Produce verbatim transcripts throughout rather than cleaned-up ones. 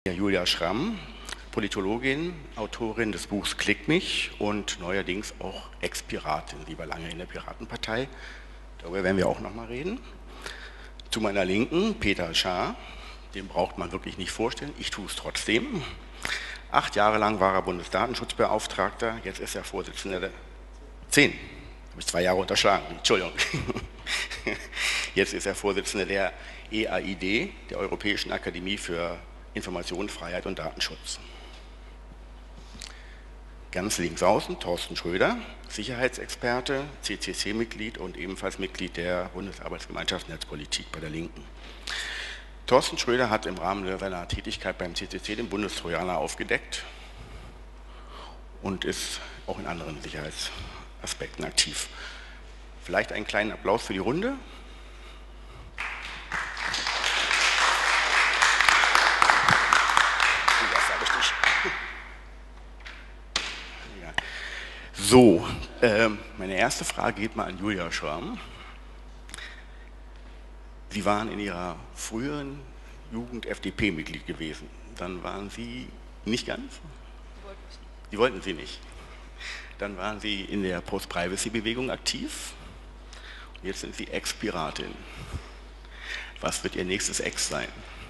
Julia Schramm, Politologin, Autorin des Buchs Klick mich und neuerdings auch Ex-Piratin, sie war lange in der Piratenpartei, darüber werden wir auch nochmal reden. Zu meiner Linken Peter Schaar, den braucht man wirklich nicht vorstellen, ich tue es trotzdem. Acht Jahre lang war er Bundesdatenschutzbeauftragter, jetzt ist er Vorsitzender der... Zehn, habe ich zwei Jahre unterschlagen, Entschuldigung. Jetzt ist er Vorsitzender der E A I D, der Europäischen Akademie für Informationsfreiheit und Datenschutz. Ganz links außen Thorsten Schröder, Sicherheitsexperte, C C C-Mitglied und ebenfalls Mitglied der Bundesarbeitsgemeinschaft Netzpolitik bei der Linken. Thorsten Schröder hat im Rahmen seiner Tätigkeit beim C C C den Bundestrojaner aufgedeckt und ist auch in anderen Sicherheitsaspekten aktiv. Vielleicht einen kleinen Applaus für die Runde. So, äh, meine erste Frage geht mal an Julia Schramm. Sie waren in Ihrer früheren Jugend F D P-Mitglied gewesen. Dann waren Sie nicht ganz? Sie wollten Sie nicht. Dann waren Sie in der Post-Privacy-Bewegung aktiv. Und jetzt sind Sie Ex-Piratin. Was wird Ihr nächstes Ex sein?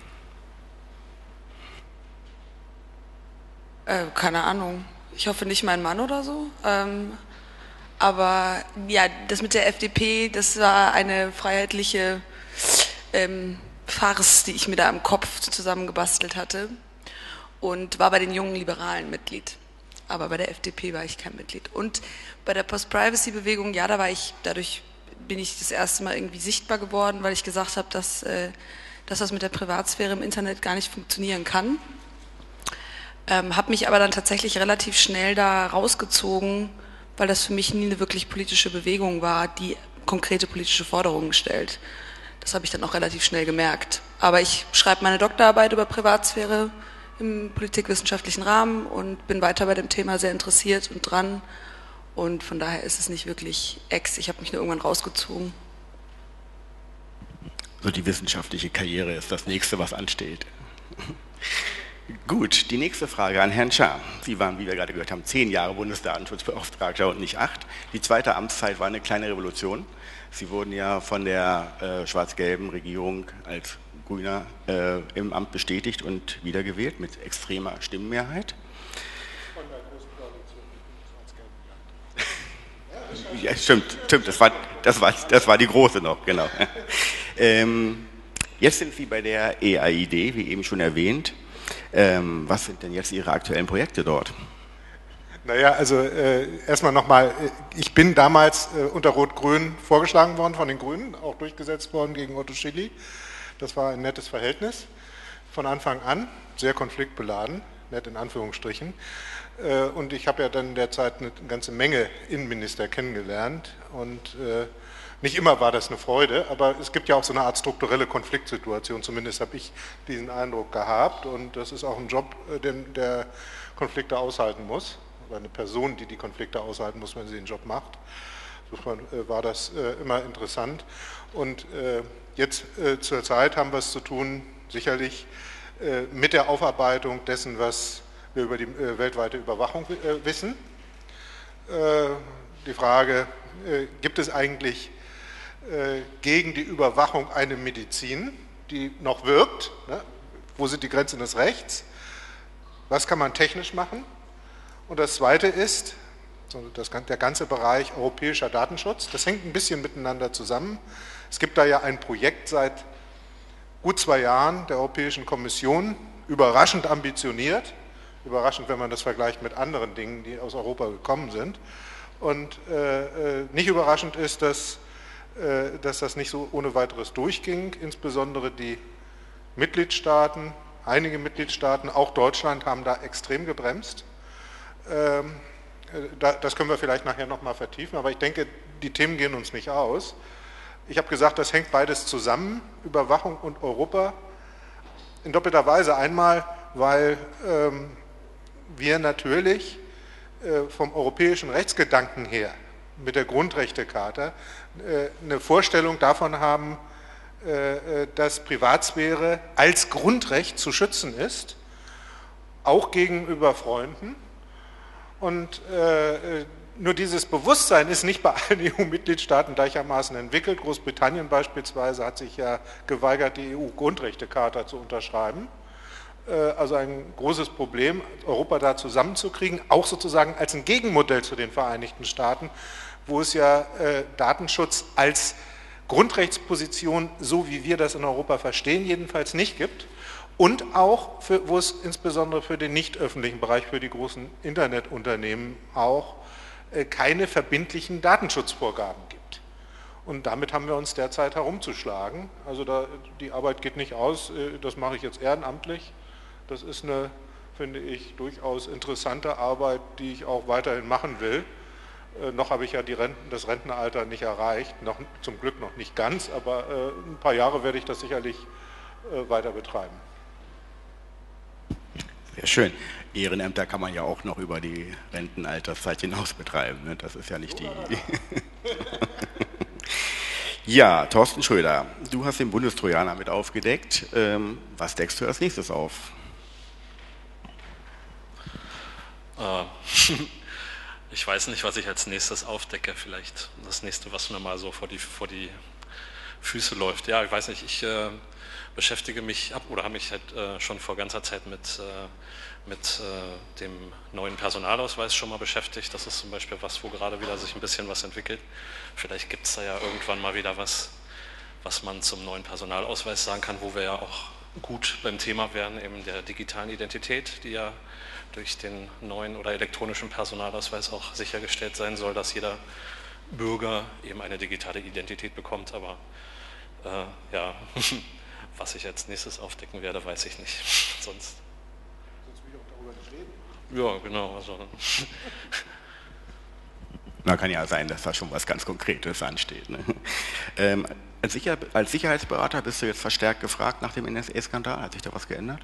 Äh, keine Ahnung. Ich hoffe nicht mein Mann oder so. Ähm, aber ja, das mit der F D P, das war eine freiheitliche ähm, Farce, die ich mir da im Kopf zusammengebastelt hatte. Und war bei den jungen Liberalen Mitglied. Aber bei der F D P war ich kein Mitglied. Und bei der Post-Privacy-Bewegung, ja, da war ich, dadurch bin ich das erste Mal irgendwie sichtbar geworden, weil ich gesagt habe, dass, äh, dass das mit der Privatsphäre im Internet gar nicht funktionieren kann. Ähm, habe mich aber dann tatsächlich relativ schnell da rausgezogen, weil das für mich nie eine wirklich politische Bewegung war, die konkrete politische Forderungen stellt. Das habe ich dann auch relativ schnell gemerkt. Aber ich schreibe meine Doktorarbeit über Privatsphäre im politikwissenschaftlichen Rahmen und bin weiter bei dem Thema sehr interessiert und dran. Und von daher ist es nicht wirklich Ex. Ich habe mich nur irgendwann rausgezogen. So, die wissenschaftliche Karriere ist das nächste, was ansteht. Gut, die nächste Frage an Herrn Schaar. Sie waren, wie wir gerade gehört haben, zehn Jahre Bundesdatenschutzbeauftragter und nicht acht. Die zweite Amtszeit war eine kleine Revolution. Sie wurden ja von der äh, schwarz-gelben Regierung als Grüner äh, im Amt bestätigt und wiedergewählt mit extremer Stimmenmehrheit. Von der großen Koalition mit dem schwarz-gelben Land. Ja, stimmt, stimmt, das war, das war, das war die große noch, genau. Ähm, jetzt sind Sie bei der E A I D, wie eben schon erwähnt. Ähm, was sind denn jetzt Ihre aktuellen Projekte dort? Naja, also äh, erstmal nochmal, ich bin damals äh, unter Rot-Grün vorgeschlagen worden von den Grünen, auch durchgesetzt worden gegen Otto Schily. Das war ein nettes Verhältnis von Anfang an, sehr konfliktbeladen, nett in Anführungsstrichen. Äh, und ich habe ja dann derzeit eine ganze Menge Innenminister kennengelernt und äh, nicht immer war das eine Freude, aber es gibt ja auch so eine Art strukturelle Konfliktsituation, zumindest habe ich diesen Eindruck gehabt und das ist auch ein Job, den der Konflikte aushalten muss, oder eine Person, die die Konflikte aushalten muss, wenn sie den Job macht. Insofern war das immer interessant und jetzt zur Zeit haben wir es zu tun, sicherlich mit der Aufarbeitung dessen, was wir über die weltweite Überwachung wissen. Die Frage, gibt es eigentlich gegen die Überwachung eine Medizin, die noch wirkt? Ne? Wo sind die Grenzen des Rechts? Was kann man technisch machen? Und das Zweite ist, das, der ganze Bereich europäischer Datenschutz, das hängt ein bisschen miteinander zusammen. Es gibt da ja ein Projekt seit gut zwei Jahren der Europäischen Kommission, überraschend ambitioniert, überraschend, wenn man das vergleicht mit anderen Dingen, die aus Europa gekommen sind. Und äh, nicht überraschend ist, dass dass das nicht so ohne weiteres durchging, insbesondere die Mitgliedstaaten, einige Mitgliedstaaten, auch Deutschland, haben da extrem gebremst. Das können wir vielleicht nachher nochmal vertiefen, aber ich denke, die Themen gehen uns nicht aus. Ich habe gesagt, das hängt beides zusammen, Überwachung und Europa, in doppelter Weise. Einmal, weil wir natürlich vom europäischen Rechtsgedanken her mit der Grundrechtecharta eine Vorstellung davon haben, dass Privatsphäre als Grundrecht zu schützen ist auch gegenüber Freunden. Und äh, nur dieses Bewusstsein ist nicht bei allen E U-Mitgliedstaaten gleichermaßen entwickelt. Großbritannien beispielsweise hat sich ja geweigert, die E U-Grundrechtecharta zu unterschreiben. Also ein großes Problem, Europa da zusammenzukriegen, auch sozusagen als ein Gegenmodell zu den Vereinigten Staaten, wo es ja äh, Datenschutz als Grundrechtsposition, so wie wir das in Europa verstehen, jedenfalls nicht gibt. Und auch, für, wo es insbesondere für den nicht öffentlichen Bereich, für die großen Internetunternehmen auch äh, keine verbindlichen Datenschutzvorgaben gibt. Und damit haben wir uns derzeit herumzuschlagen. Also da, die Arbeit geht nicht aus, äh, das mache ich jetzt ehrenamtlich. Das ist eine, finde ich, durchaus interessante Arbeit, die ich auch weiterhin machen will. Äh, noch habe ich ja die Renten, das Rentenalter nicht erreicht, noch, zum Glück noch nicht ganz, aber äh, ein paar Jahre werde ich das sicherlich äh, weiter betreiben. Sehr schön. Ehrenämter kann man ja auch noch über die Rentenalterszeit hinaus betreiben. Ne? Das ist ja nicht die... Ja, Thorsten Schröder, du hast den Bundestrojaner mit aufgedeckt. Ähm, was deckst du als nächstes auf? Ich weiß nicht, was ich als nächstes aufdecke. Vielleicht das nächste, was mir mal so vor die, vor die Füße läuft. Ja, ich weiß nicht, ich äh, beschäftige mich ab oder habe mich halt äh, schon vor ganzer Zeit mit, äh, mit äh, dem neuen Personalausweis schon mal beschäftigt. Das ist zum Beispiel was, wo gerade wieder sich ein bisschen was entwickelt. Vielleicht gibt es da ja irgendwann mal wieder was, was man zum neuen Personalausweis sagen kann, wo wir ja auch gut beim Thema wären, eben der digitalen Identität, die ja durch den neuen oder elektronischen Personalausweis auch sichergestellt sein soll, dass jeder Bürger eben eine digitale Identität bekommt. Aber äh, ja, was ich als nächstes aufdecken werde, weiß ich nicht. Sonst. Sonst will ich auch darüber nicht reden. Ja, genau. Also. Na, kann ja sein, dass da schon was ganz Konkretes ansteht. Ne? Ähm, als, Sicher als Sicherheitsberater bist du jetzt verstärkt gefragt nach dem N S A-Skandal. Hat sich da was geändert?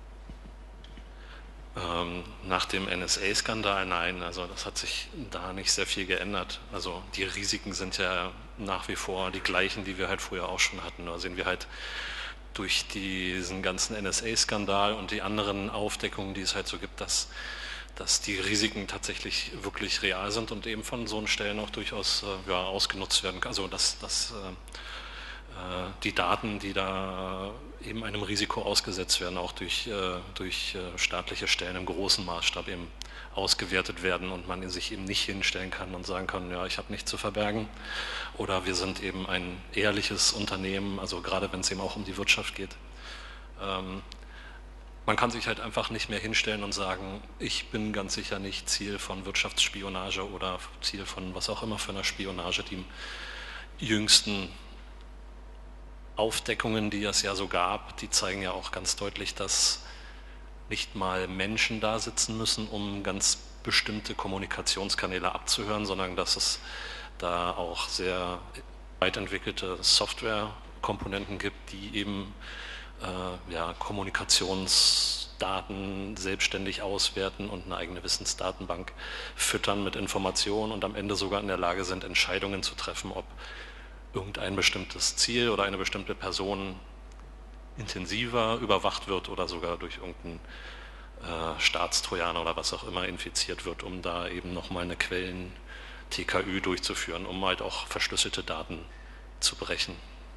Ähm, nach dem N S A-Skandal nein, also das hat sich da nicht sehr viel geändert. Also die Risiken sind ja nach wie vor die gleichen, die wir halt früher auch schon hatten. Da sehen wir halt durch diesen ganzen N S A-Skandal und die anderen Aufdeckungen, die es halt so gibt, dass, dass die Risiken tatsächlich wirklich real sind und eben von so Stellen auch durchaus äh, ja, ausgenutzt werden. Also dass, dass äh, die Daten, die da eben einem Risiko ausgesetzt werden, auch durch, durch staatliche Stellen im großen Maßstab eben ausgewertet werden und man sich eben nicht hinstellen kann und sagen kann, ja, ich habe nichts zu verbergen oder wir sind eben ein ehrliches Unternehmen, also gerade wenn es eben auch um die Wirtschaft geht. Ähm, man kann sich halt einfach nicht mehr hinstellen und sagen, ich bin ganz sicher nicht Ziel von Wirtschaftsspionage oder Ziel von was auch immer für einer Spionage, die im jüngsten Aufdeckungen, die es ja so gab, die zeigen ja auch ganz deutlich, dass nicht mal Menschen da sitzen müssen, um ganz bestimmte Kommunikationskanäle abzuhören, sondern dass es da auch sehr weit entwickelte Softwarekomponenten gibt, die eben äh, ja, Kommunikationsdaten selbstständig auswerten und eine eigene Wissensdatenbank füttern mit Informationen und am Ende sogar in der Lage sind, Entscheidungen zu treffen, ob irgendein bestimmtes Ziel oder eine bestimmte Person intensiver überwacht wird oder sogar durch irgendeinen äh, Staatstrojaner oder was auch immer infiziert wird, um da eben nochmal eine Quellen-T K Ü durchzuführen, um halt auch verschlüsselte Daten zu brechen.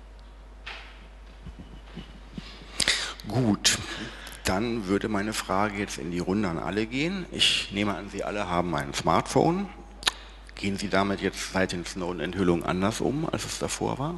Gut, dann würde meine Frage jetzt in die Runde an alle gehen. Ich nehme an, Sie alle haben ein Smartphone. Gehen Sie damit jetzt seit den Snowden-Enthüllungen anders um, als es davor war?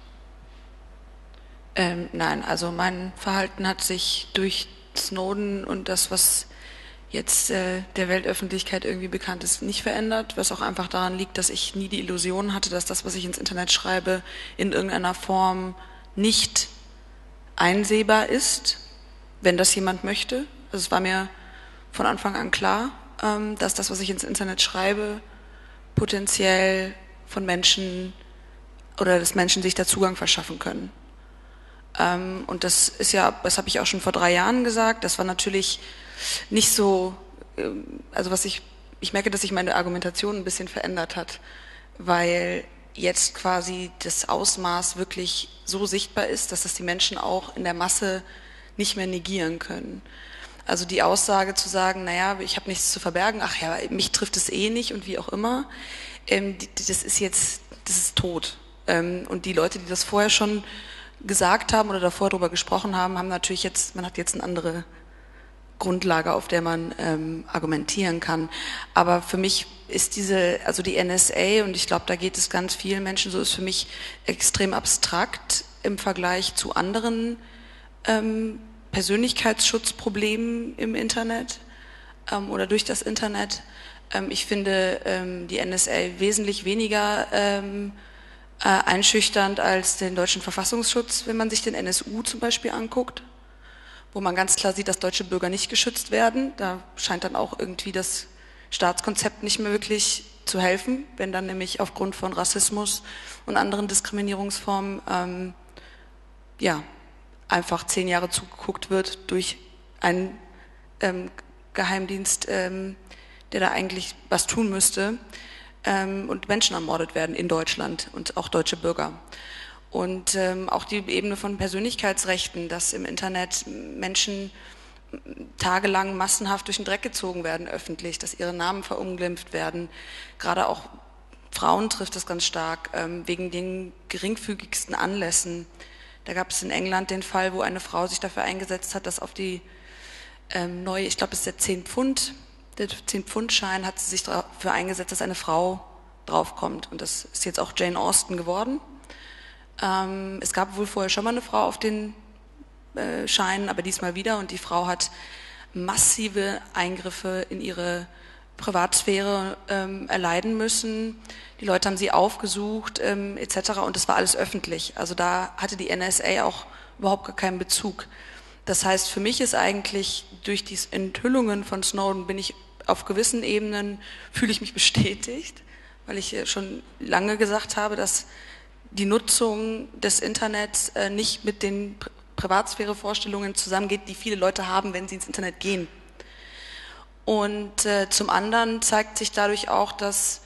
Ähm, nein, also mein Verhalten hat sich durch Snowden und das, was jetzt äh, der Weltöffentlichkeit irgendwie bekannt ist, nicht verändert, was auch einfach daran liegt, dass ich nie die Illusion hatte, dass das, was ich ins Internet schreibe, in irgendeiner Form nicht einsehbar ist, wenn das jemand möchte. Also es war mir von Anfang an klar, ähm, dass das, was ich ins Internet schreibe, potenziell von Menschen oder dass Menschen sich da Zugang verschaffen können. Ähm, und das ist ja, das habe ich auch schon vor drei Jahren gesagt, das war natürlich nicht so, also was ich, ich merke, dass sich meine Argumentation ein bisschen verändert hat, weil jetzt quasi das Ausmaß wirklich so sichtbar ist, dass das die Menschen auch in der Masse nicht mehr negieren können. Also die Aussage zu sagen, naja, ich habe nichts zu verbergen, ach ja, mich trifft es eh nicht und wie auch immer, ähm, die, das ist jetzt, das ist tot. Ähm, und die Leute, die das vorher schon gesagt haben oder davor darüber gesprochen haben, haben natürlich jetzt, man hat jetzt eine andere Grundlage, auf der man ähm, argumentieren kann. Aber für mich ist diese, also die N S A, und ich glaube, da geht es ganz vielen Menschen so, ist für mich extrem abstrakt im Vergleich zu anderen ähm, Persönlichkeitsschutzproblemen im Internet ähm, oder durch das Internet. Ähm, ich finde ähm, die N S A wesentlich weniger ähm, äh, einschüchternd als den deutschen Verfassungsschutz, wenn man sich den N S U zum Beispiel anguckt, wo man ganz klar sieht, dass deutsche Bürger nicht geschützt werden. Da scheint dann auch irgendwie das Staatskonzept nicht mehr wirklich zu helfen, wenn dann nämlich aufgrund von Rassismus und anderen Diskriminierungsformen ähm, ja, einfach zehn Jahre zugeguckt wird durch einen ähm, Geheimdienst, ähm, der da eigentlich was tun müsste, ähm, und Menschen ermordet werden in Deutschland und auch deutsche Bürger. Und ähm, auch die Ebene von Persönlichkeitsrechten, dass im Internet Menschen tagelang massenhaft durch den Dreck gezogen werden öffentlich, dass ihre Namen verunglimpft werden. Gerade auch Frauen trifft das ganz stark, ähm, wegen den geringfügigsten Anlässen. Da gab es in England den Fall, wo eine Frau sich dafür eingesetzt hat, dass auf die ähm, neue, ich glaube es ist der zehn Pfund, der zehn Pfund Schein, hat sie sich dafür eingesetzt, dass eine Frau draufkommt. Und das ist jetzt auch Jane Austen geworden. Ähm, es gab wohl vorher schon mal eine Frau auf den äh, Scheinen, aber diesmal wieder. Und die Frau hat massive Eingriffe in ihre Privatsphäre ähm, erleiden müssen. Die Leute haben sie aufgesucht, ähm, et cetera. Und das war alles öffentlich. Also da hatte die N S A auch überhaupt gar keinen Bezug. Das heißt, für mich ist eigentlich durch die Enthüllungen von Snowden bin ich auf gewissen Ebenen, fühle ich mich bestätigt, weil ich schon lange gesagt habe, dass die Nutzung des Internets äh, nicht mit den Pri- Privatsphäre-Vorstellungen zusammengeht, die viele Leute haben, wenn sie ins Internet gehen. Und äh, zum anderen zeigt sich dadurch auch, dass,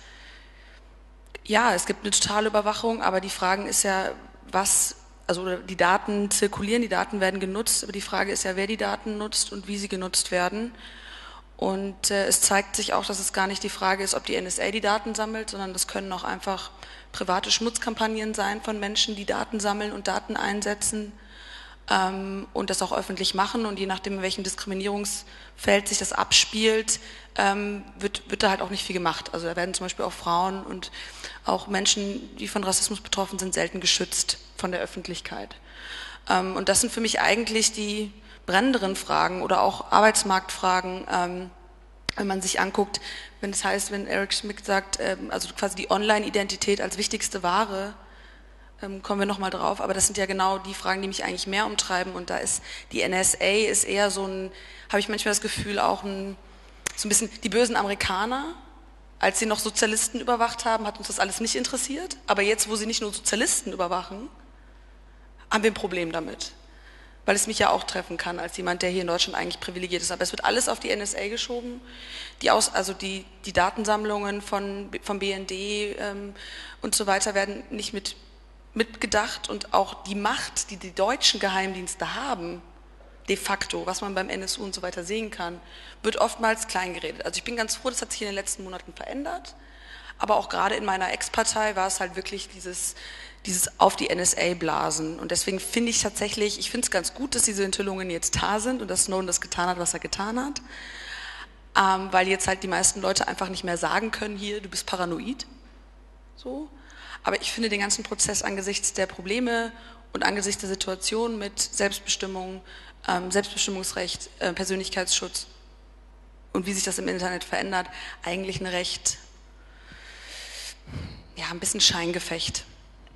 ja, es gibt eine totale Überwachung, aber die Frage ist ja, was, also die Daten zirkulieren, die Daten werden genutzt, aber die Frage ist ja, wer die Daten nutzt und wie sie genutzt werden. Und äh, es zeigt sich auch, dass es gar nicht die Frage ist, ob die N S A die Daten sammelt, sondern das können auch einfach private Schmutzkampagnen sein von Menschen, die Daten sammeln und Daten einsetzen ähm, und das auch öffentlich machen. Und je nachdem, in welchem Diskriminierungsfeld sich das abspielt, ähm, wird, wird da halt auch nicht viel gemacht. Also da werden zum Beispiel auch Frauen und auch Menschen, die von Rassismus betroffen sind, selten geschützt von der Öffentlichkeit. Ähm, und das sind für mich eigentlich die brennenderen Fragen oder auch Arbeitsmarktfragen, ähm, wenn man sich anguckt, wenn es heißt, wenn Eric Schmidt sagt, ähm, also quasi die Online-Identität als wichtigste Ware, ähm, kommen wir nochmal drauf, aber das sind ja genau die Fragen, die mich eigentlich mehr umtreiben, und da ist die N S A ist eher so ein, habe ich manchmal das Gefühl, auch ein, so ein bisschen die bösen Amerikaner, als sie noch Sozialisten überwacht haben, hat uns das alles nicht interessiert, aber jetzt, wo sie nicht nur Sozialisten überwachen, haben wir ein Problem damit. Weil es mich ja auch treffen kann, als jemand, der hier in Deutschland eigentlich privilegiert ist. Aber es wird alles auf die N S A geschoben. Die Aus, also die, die Datensammlungen von, vom B N D ähm, und so weiter werden nicht mit, mitgedacht. Und auch die Macht, die die deutschen Geheimdienste haben, de facto, was man beim N S U und so weiter sehen kann, wird oftmals kleingeredet. Also ich bin ganz froh, das hat sich in den letzten Monaten verändert. Aber auch gerade in meiner Ex-Partei war es halt wirklich dieses... dieses auf die N S A blasen. Und deswegen finde ich tatsächlich, ich finde es ganz gut, dass diese Enthüllungen jetzt da sind und dass Snowden das getan hat, was er getan hat, ähm, weil jetzt halt die meisten Leute einfach nicht mehr sagen können, hier, du bist paranoid. So. Aber ich finde den ganzen Prozess angesichts der Probleme und angesichts der Situation mit Selbstbestimmung, ähm, Selbstbestimmungsrecht, äh, Persönlichkeitsschutz und wie sich das im Internet verändert, eigentlich eine recht, ja, ein bisschen Scheingefecht.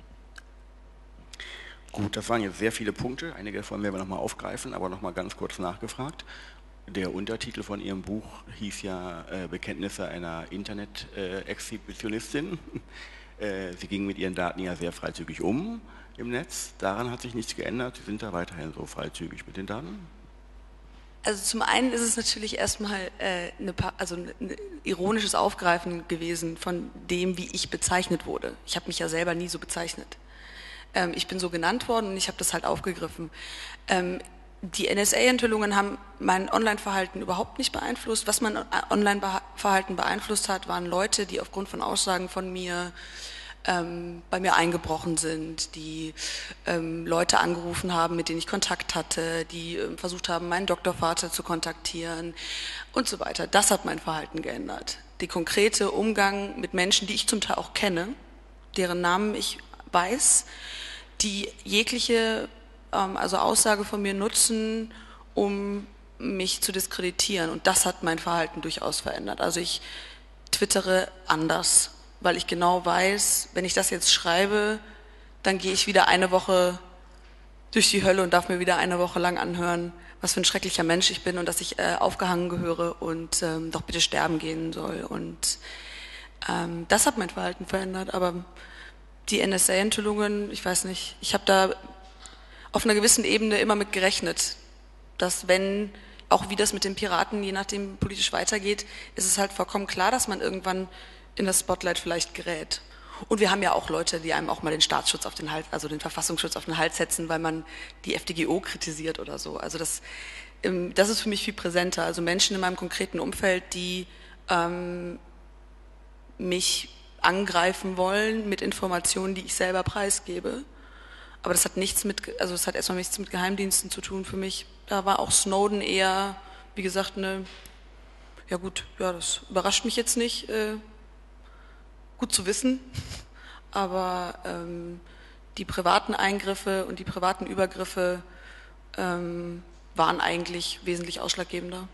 Gut, das waren jetzt sehr viele Punkte. Einige davon werden wir nochmal aufgreifen, aber nochmal ganz kurz nachgefragt. Der Untertitel von Ihrem Buch hieß ja äh, Bekenntnisse einer Internet-Exhibitionistin. Äh, Sie gingen mit Ihren Daten ja sehr freizügig um im Netz. Daran hat sich nichts geändert. Sie sind da weiterhin so freizügig mit den Daten? Also zum einen ist es natürlich erstmal äh, eine, also ein ironisches Aufgreifen gewesen von dem, wie ich bezeichnet wurde. Ich habe mich ja selber nie so bezeichnet. Ich bin so genannt worden und ich habe das halt aufgegriffen. die N S A-Enthüllungen haben mein Online-Verhalten überhaupt nicht beeinflusst. Was mein Online-Verhalten beeinflusst hat, waren Leute, die aufgrund von Aussagen von mir ähm, bei mir eingebrochen sind, die ähm, Leute angerufen haben, mit denen ich Kontakt hatte, die ähm, versucht haben, meinen Doktorvater zu kontaktieren und so weiter. Das hat mein Verhalten geändert. Der konkrete Umgang mit Menschen, die ich zum Teil auch kenne, deren Namen ich weiß, die jegliche ähm, also Aussage von mir nutzen, um mich zu diskreditieren. Und das hat mein Verhalten durchaus verändert. Also ich twittere anders, weil ich genau weiß, wenn ich das jetzt schreibe, dann gehe ich wieder eine Woche durch die Hölle und darf mir wieder eine Woche lang anhören, was für ein schrecklicher Mensch ich bin und dass ich äh, aufgehangen gehöre und ähm, doch bitte sterben gehen soll. Und ähm, das hat mein Verhalten verändert. Aber die N S A-Enthüllungen, ich weiß nicht, ich habe da auf einer gewissen Ebene immer mit gerechnet, dass wenn, auch wie das mit den Piraten, je nachdem politisch weitergeht, ist es halt vollkommen klar, dass man irgendwann in das Spotlight vielleicht gerät. Und wir haben ja auch Leute, die einem auch mal den Staatsschutz auf den Hals, also den Verfassungsschutz auf den Hals setzen, weil man die F D G O kritisiert oder so. Also das, das ist für mich viel präsenter. Also Menschen in meinem konkreten Umfeld, die ähm, mich angreifen wollen mit Informationen, die ich selber preisgebe. Aber das hat nichts mit, also das hat erstmal nichts mit Geheimdiensten zu tun für mich. Da war auch Snowden eher, wie gesagt, eine, ja gut, ja, das überrascht mich jetzt nicht. Äh, gut zu wissen, aber ähm, die privaten Eingriffe und die privaten Übergriffe ähm, waren eigentlich wesentlich ausschlaggebender.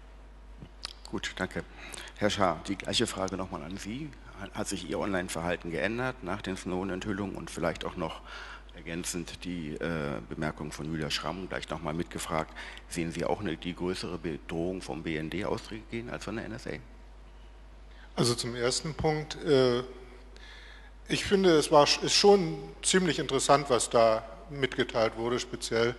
Gut, danke. Herr Schaar, die gleiche Frage nochmal an Sie. Hat sich Ihr Online-Verhalten geändert nach den Snowden-Enthüllungen und vielleicht auch noch ergänzend die äh, Bemerkung von Julia Schramm gleich nochmal mitgefragt, sehen Sie auch eine, die größere Bedrohung vom B N D ausgehen als von der N S A? Also zum ersten Punkt, äh, ich finde, es war, ist schon ziemlich interessant, was da mitgeteilt wurde, speziell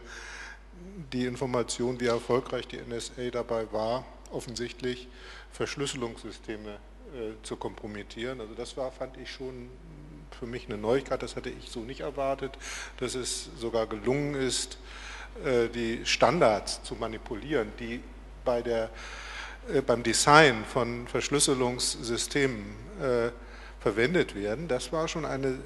die Information, wie erfolgreich die N S A dabei war, offensichtlich Verschlüsselungssysteme äh, zu kompromittieren. Also das war, fand ich schon für mich eine Neuigkeit, das hatte ich so nicht erwartet, dass es sogar gelungen ist, äh, die Standards zu manipulieren, die bei der beim Design von Verschlüsselungssystemen äh, verwendet werden, das war schon eine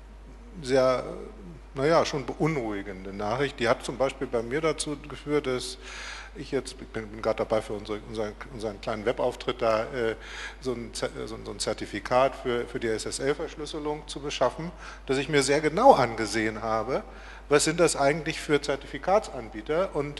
sehr, naja, schon beunruhigende Nachricht. Die hat zum Beispiel bei mir dazu geführt, dass ich jetzt, ich bin, bin gerade dabei für unsere, unseren, unseren kleinen Webauftritt da äh, so, ein, so ein Zertifikat für, für die S S L-Verschlüsselung zu beschaffen, dass ich mir sehr genau angesehen habe, was sind das eigentlich für Zertifikatsanbieter und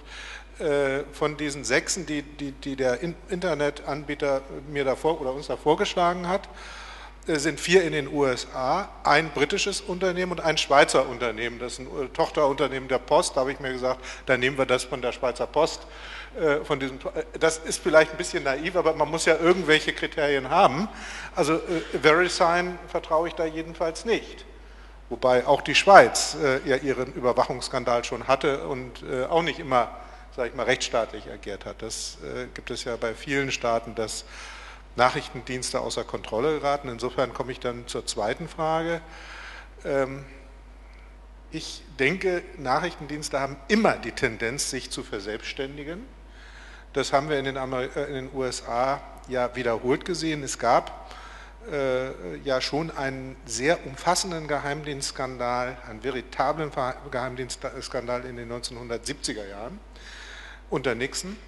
von diesen sechsen, die, die, die der Internetanbieter mir davor oder uns da vorgeschlagen hat, sind vier in den U S A, ein britisches Unternehmen und ein Schweizer Unternehmen. Das ist ein Tochterunternehmen der Post. Da habe ich mir gesagt, dann nehmen wir das von der Schweizer Post. Von diesem, das ist vielleicht ein bisschen naiv, aber man muss ja irgendwelche Kriterien haben. Also VeriSign vertraue ich da jedenfalls nicht. Wobei auch die Schweiz ja ihren Überwachungsskandal schon hatte und auch nicht immer, sage ich mal, rechtsstaatlich agiert hat. Das äh, gibt es ja bei vielen Staaten, dass Nachrichtendienste außer Kontrolle geraten. Insofern komme ich dann zur zweiten Frage. Ähm, ich denke, Nachrichtendienste haben immer die Tendenz, sich zu verselbstständigen. Das haben wir in den, Amer in den U S A ja wiederholt gesehen. Es gab äh, ja schon einen sehr umfassenden Geheimdienstskandal, einen veritablen Geheimdienstskandal in den neunzehnhundertsiebziger Jahren. Unter Nixon.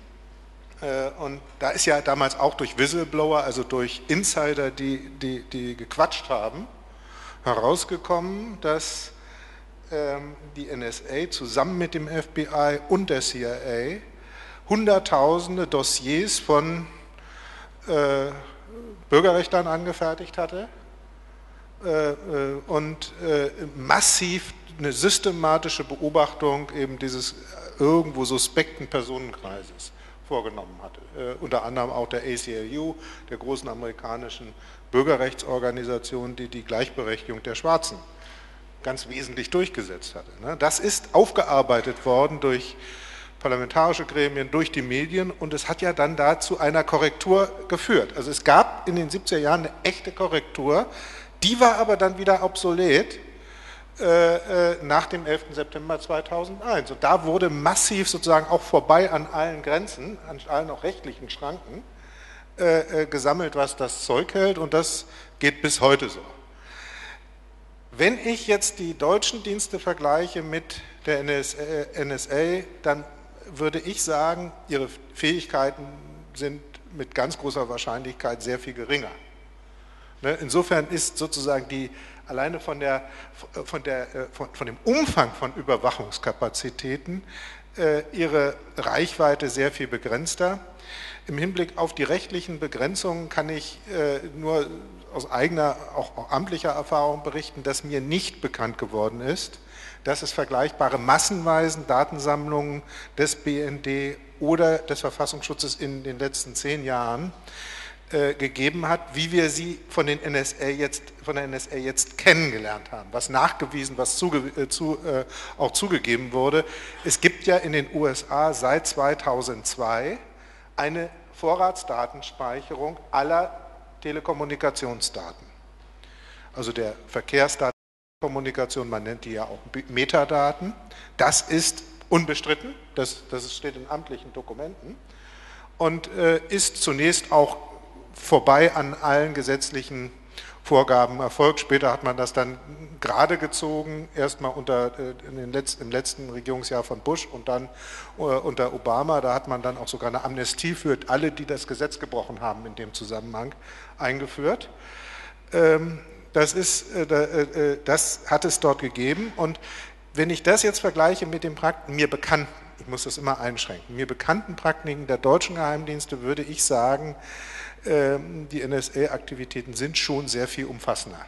Und da ist ja damals auch durch Whistleblower, also durch Insider, die, die, die gequatscht haben, herausgekommen, dass ähm, die N S A zusammen mit dem F B I und der C I A hunderttausende Dossiers von äh, Bürgerrechtlern angefertigt hatte äh, und äh, massiv eine systematische Beobachtung eben dieses irgendwo suspekten Personenkreises vorgenommen hatte. Äh, unter anderem auch der A C L U, der großen amerikanischen Bürgerrechtsorganisation, die die Gleichberechtigung der Schwarzen ganz wesentlich durchgesetzt hatte. Ne? Das ist aufgearbeitet worden durch parlamentarische Gremien, durch die Medien und es hat ja dann dazu einer Korrektur geführt. Also es gab in den siebziger Jahren eine echte Korrektur, die war aber dann wieder obsolet, äh, nach dem elften September zweitausendeins. Und da wurde massiv sozusagen auch vorbei an allen Grenzen, an allen auch rechtlichen Schranken, äh, äh, gesammelt, was das Zeug hält, und das geht bis heute so. Wenn ich jetzt die deutschen Dienste vergleiche mit der N S A, dann würde ich sagen, ihre Fähigkeiten sind mit ganz großer Wahrscheinlichkeit sehr viel geringer. Insofern ist sozusagen die, alleine von, der, von, der, von, von dem Umfang von Überwachungskapazitäten ihre Reichweite sehr viel begrenzter. Im Hinblick auf die rechtlichen Begrenzungen kann ich nur aus eigener, auch amtlicher Erfahrung berichten, dass mir nicht bekannt geworden ist, dass es vergleichbare massenweisen Datensammlungen des B N D oder des Verfassungsschutzes in den letzten zehn Jahren äh, gegeben hat, wie wir sie von, den N S A jetzt, von der N S A jetzt kennengelernt haben, was nachgewiesen, was zuge, äh, zu, äh, auch zugegeben wurde. Es gibt ja in den U S A seit zweitausendzwei eine Vorratsdatenspeicherung aller Telekommunikationsdaten, also der Verkehrsdatenkommunikation, man nennt die ja auch Metadaten. Das ist unbestritten, das, das steht in amtlichen Dokumenten und äh, ist zunächst auch vorbei an allen gesetzlichen Vorgaben erfolgt. Später hat man das dann gerade gezogen, erstmal unter, äh, in den Letz-, im letzten Regierungsjahr von Bush und dann äh, unter Obama. Da hat man dann auch sogar eine Amnestie für alle, die das Gesetz gebrochen haben, in dem Zusammenhang eingeführt. Ähm, das, ist, äh, äh, das hat es dort gegeben, und wenn ich das jetzt vergleiche mit den Praktiken, mir bekannten, ich muss das immer einschränken, mir bekannten Praktiken der deutschen Geheimdienste, würde ich sagen, die N S A-Aktivitäten sind schon sehr viel umfassender.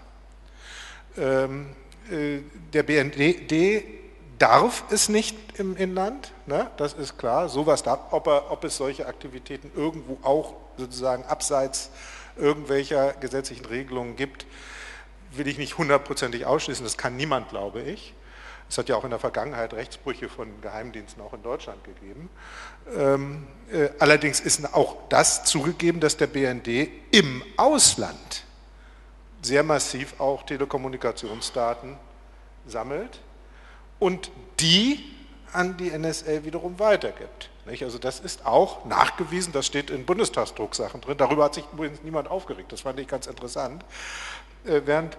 Der B N D darf es nicht im Inland, ne? Das ist klar, sowas darf, ob, er, ob es solche Aktivitäten irgendwo auch sozusagen abseits irgendwelcher gesetzlichen Regelungen gibt, will ich nicht hundertprozentig ausschließen, das kann niemand, glaube ich. Es hat ja auch in der Vergangenheit Rechtsbrüche von Geheimdiensten auch in Deutschland gegeben. Ähm, äh, allerdings ist auch das zugegeben, dass der B N D im Ausland sehr massiv auch Telekommunikationsdaten sammelt und die an die N S A wiederum weitergibt. Nicht? Also das ist auch nachgewiesen, das steht in Bundestagsdrucksachen drin. Darüber hat sich übrigens niemand aufgeregt, das fand ich ganz interessant. Äh, während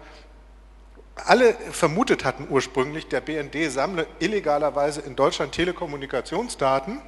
alle vermutet hatten ursprünglich, der B N D sammle illegalerweise in Deutschland Telekommunikationsdaten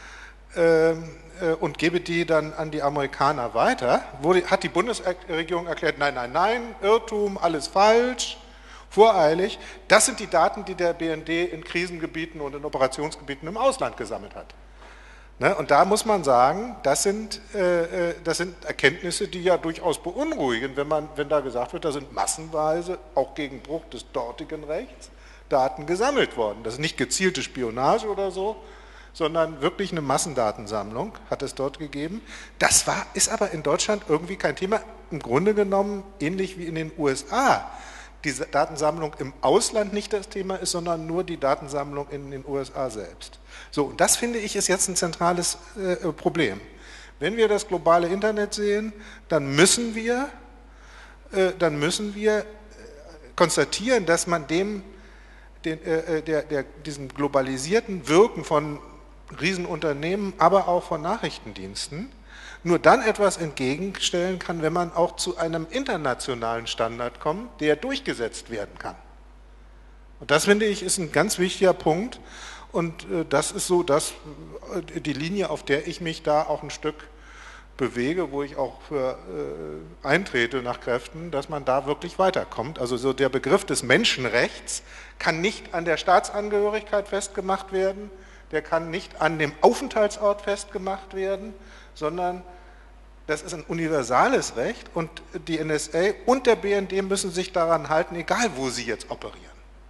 äh, äh, und gebe die dann an die Amerikaner weiter, wurde, hat die Bundesregierung erklärt, nein, nein, nein, Irrtum, alles falsch, voreilig. Das sind die Daten, die der B N D in Krisengebieten und in Operationsgebieten im Ausland gesammelt hat. Ne, und da muss man sagen, das sind, äh, das sind Erkenntnisse, die ja durchaus beunruhigen, wenn, man, wenn da gesagt wird, da sind massenweise, auch gegen Bruch des dortigen Rechts, Daten gesammelt worden. Das ist nicht gezielte Spionage oder so, sondern wirklich eine Massendatensammlung hat es dort gegeben. Das war, ist aber in Deutschland irgendwie kein Thema. Im Grunde genommen ähnlich wie in den U S A. Diese Datensammlung im Ausland nicht das Thema ist, sondern nur die Datensammlung in den U S A selbst. So, und das finde ich ist jetzt ein zentrales äh, Problem. Wenn wir das globale Internet sehen, dann müssen wir, äh, dann müssen wir äh, konstatieren, dass man dem, den, äh, der, der, diesem globalisierten Wirken von Riesenunternehmen, aber auch von Nachrichtendiensten, nur dann etwas entgegenstellen kann, wenn man auch zu einem internationalen Standard kommt, der durchgesetzt werden kann. Und das, finde ich, ist ein ganz wichtiger Punkt, und äh, das ist so das, äh, die Linie, auf der ich mich da auch ein Stück bewege, wo ich auch für äh, eintrete nach Kräften, dass man da wirklich weiterkommt. Also so der Begriff des Menschenrechts kann nicht an der Staatsangehörigkeit festgemacht werden, der kann nicht an dem Aufenthaltsort festgemacht werden, sondern das ist ein universales Recht, und die N S A und der B N D müssen sich daran halten, egal wo sie jetzt operieren.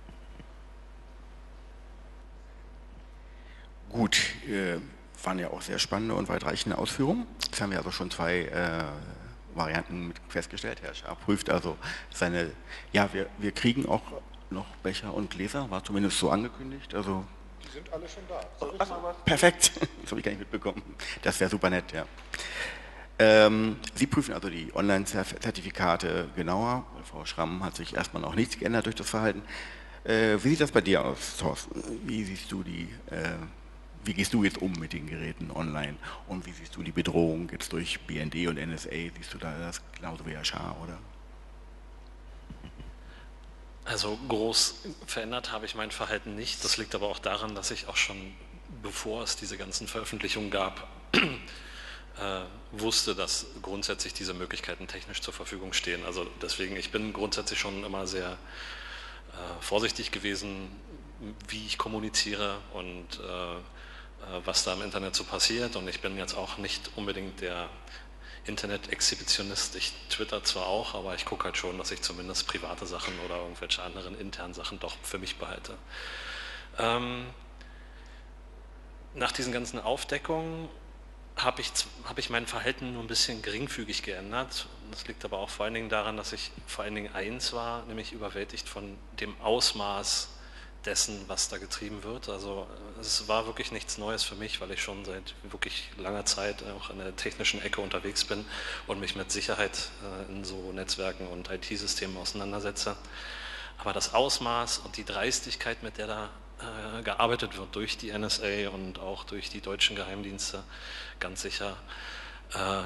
Gut, äh, waren ja auch sehr spannende und weitreichende Ausführungen. Jetzt haben wir also schon zwei äh, Varianten festgestellt. Herr Schaar prüft also seine, ja, wir, wir kriegen auch noch Becher und Gläser, war zumindest so angekündigt. Also die sind alle schon da. Oh, also, perfekt, das habe ich gar nicht mitbekommen. Das wäre super nett, ja. Ähm, Sie prüfen also die Online-Zertifikate genauer. Bei Frau Schramm hat sich erstmal noch nichts geändert durch das Verhalten. Äh, wie sieht das bei dir aus, Thorsten? Wie siehst du die, äh, wie gehst du jetzt um mit den Geräten online? Und wie siehst du die Bedrohung jetzt durch B N D und N S A? Siehst du da das genauso wie Yashar, oder? Also groß verändert habe ich mein Verhalten nicht. Das liegt aber auch daran, dass ich auch schon, bevor es diese ganzen Veröffentlichungen gab, äh, wusste, dass grundsätzlich diese Möglichkeiten technisch zur Verfügung stehen. Also deswegen, ich bin grundsätzlich schon immer sehr äh, vorsichtig gewesen, wie ich kommuniziere und äh, was da im Internet so passiert, und ich bin jetzt auch nicht unbedingt der Internet-Exhibitionist. Ich twitter zwar auch, aber ich gucke halt schon, dass ich zumindest private Sachen oder irgendwelche anderen internen Sachen doch für mich behalte. Ähm, nach diesen ganzen Aufdeckungen habe ich, hab ich mein Verhalten nur ein bisschen geringfügig geändert. Das liegt aber auch vor allen Dingen daran, dass ich vor allen Dingen eins war, nämlich überwältigt von dem Ausmaß dessen, was da getrieben wird. Also es war wirklich nichts Neues für mich, weil ich schon seit wirklich langer Zeit auch in der technischen Ecke unterwegs bin und mich mit Sicherheit in so Netzwerken und I T-Systemen auseinandersetze. Aber das Ausmaß und die Dreistigkeit, mit der da äh, gearbeitet wird durch die N S A und auch durch die deutschen Geheimdienste, ganz sicher, äh,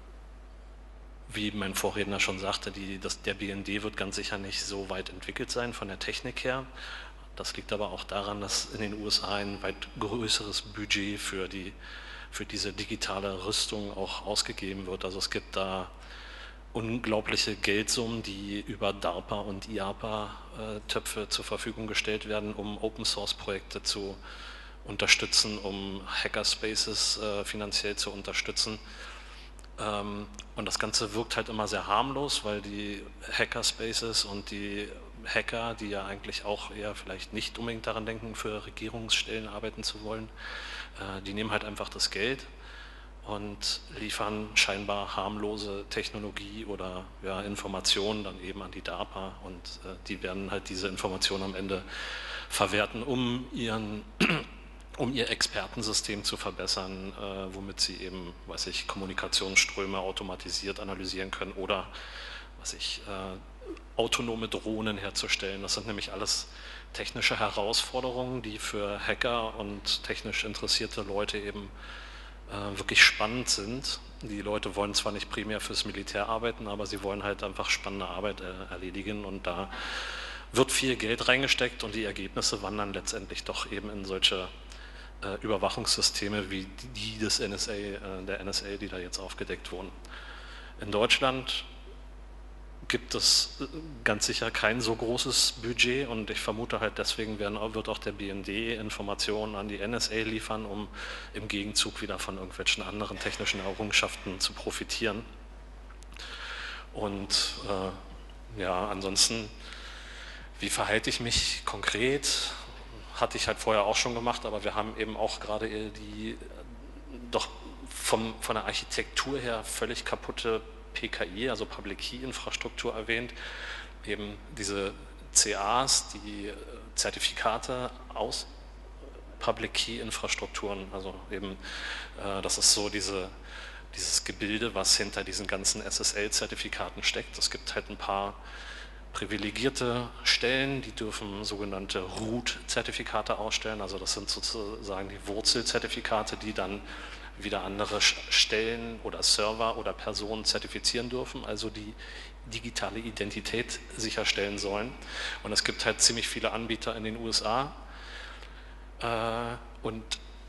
wie mein Vorredner schon sagte, die, das, der B N D wird ganz sicher nicht so weit entwickelt sein von der Technik her. Das liegt aber auch daran, dass in den U S A ein weit größeres Budget für, die, für diese digitale Rüstung auch ausgegeben wird. Also es gibt da unglaubliche Geldsummen, die über DARPA und I A P A-Töpfe zur Verfügung gestellt werden, um Open-Source-Projekte zu unterstützen, um Hackerspaces äh, finanziell zu unterstützen. Ähm, und das Ganze wirkt halt immer sehr harmlos, weil die Hackerspaces und die Hacker, die ja eigentlich auch eher vielleicht nicht unbedingt daran denken, für Regierungsstellen arbeiten zu wollen, äh, die nehmen halt einfach das Geld und liefern scheinbar harmlose Technologie oder ja, Informationen dann eben an die DARPA, und äh, die werden halt diese Informationen am Ende verwerten, um ihren um ihr Expertensystem zu verbessern, äh, womit sie eben, weiß ich, Kommunikationsströme automatisiert analysieren können oder, was ich, äh, autonome Drohnen herzustellen. Das sind nämlich alles technische Herausforderungen, die für Hacker und technisch interessierte Leute eben äh, wirklich spannend sind. Die Leute wollen zwar nicht primär fürs Militär arbeiten, aber sie wollen halt einfach spannende Arbeit äh, erledigen, und da wird viel Geld reingesteckt und die Ergebnisse wandern letztendlich doch eben in solche äh, Überwachungssysteme wie die des N S A, äh, der N S A, die da jetzt aufgedeckt wurden. In Deutschland gibt es ganz sicher kein so großes Budget, und ich vermute halt, deswegen werden, wird auch der B N D Informationen an die N S A liefern, um im Gegenzug wieder von irgendwelchen anderen technischen Errungenschaften zu profitieren. Und äh, ja, ansonsten, wie verhalte ich mich konkret? Hatte ich halt vorher auch schon gemacht, aber wir haben eben auch gerade die doch vom, von der Architektur her völlig kaputte P K I, also Public Key Infrastruktur erwähnt, eben diese C As, die Zertifikate aus Public Key Infrastrukturen, also eben äh, das ist so diese, dieses Gebilde, was hinter diesen ganzen S S L-Zertifikaten steckt. Es gibt halt ein paar privilegierte Stellen, die dürfen sogenannte Root-Zertifikate ausstellen, also das sind sozusagen die Wurzelzertifikate, die dann wieder andere Stellen oder Server oder Personen zertifizieren dürfen, also die digitale Identität sicherstellen sollen. Und es gibt halt ziemlich viele Anbieter in den U S A, äh, und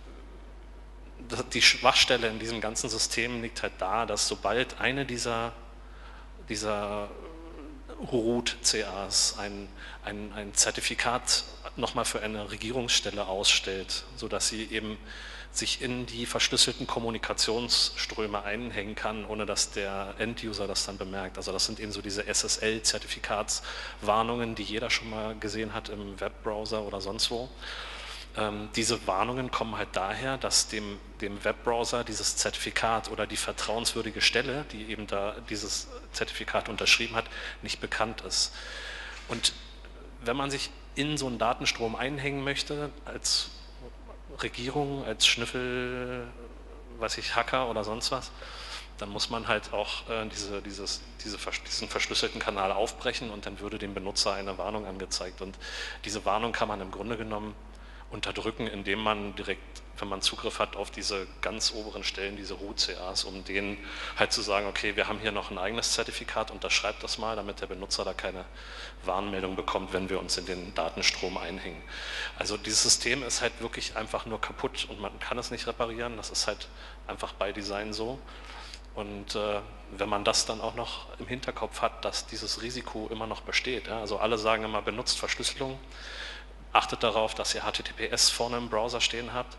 die Schwachstelle in diesem ganzen System liegt halt da, dass sobald eine dieser, dieser Root-C As ein, ein, ein Zertifikat nochmal für eine Regierungsstelle ausstellt, sodass sie eben sich in die verschlüsselten Kommunikationsströme einhängen kann, ohne dass der End-User das dann bemerkt. Also das sind eben so diese S S L-Zertifikatswarnungen, die jeder schon mal gesehen hat im Webbrowser oder sonst wo. Ähm, diese Warnungen kommen halt daher, dass dem, dem Webbrowser dieses Zertifikat oder die vertrauenswürdige Stelle, die eben da dieses Zertifikat unterschrieben hat, nicht bekannt ist. Und wenn man sich in so einen Datenstrom einhängen möchte, als Regierung, als Schnüffel, weiß ich, Hacker oder sonst was, dann muss man halt auch äh, diese, dieses, diese, diesen verschlüsselten Kanal aufbrechen und dann würde dem Benutzer eine Warnung angezeigt. Und diese Warnung kann man im Grunde genommen unterdrücken, indem man direkt, wenn man Zugriff hat auf diese ganz oberen Stellen, diese Root C As, um denen halt zu sagen, okay, wir haben hier noch ein eigenes Zertifikat, unterschreibt das mal, damit der Benutzer da keine Warnmeldung bekommt, wenn wir uns in den Datenstrom einhängen. Also dieses System ist halt wirklich einfach nur kaputt und man kann es nicht reparieren, das ist halt einfach by Design so. Und äh, wenn man das dann auch noch im Hinterkopf hat, dass dieses Risiko immer noch besteht, ja, also alle sagen immer, benutzt Verschlüsselung, achtet darauf, dass ihr H T T P S vorne im Browser stehen habt.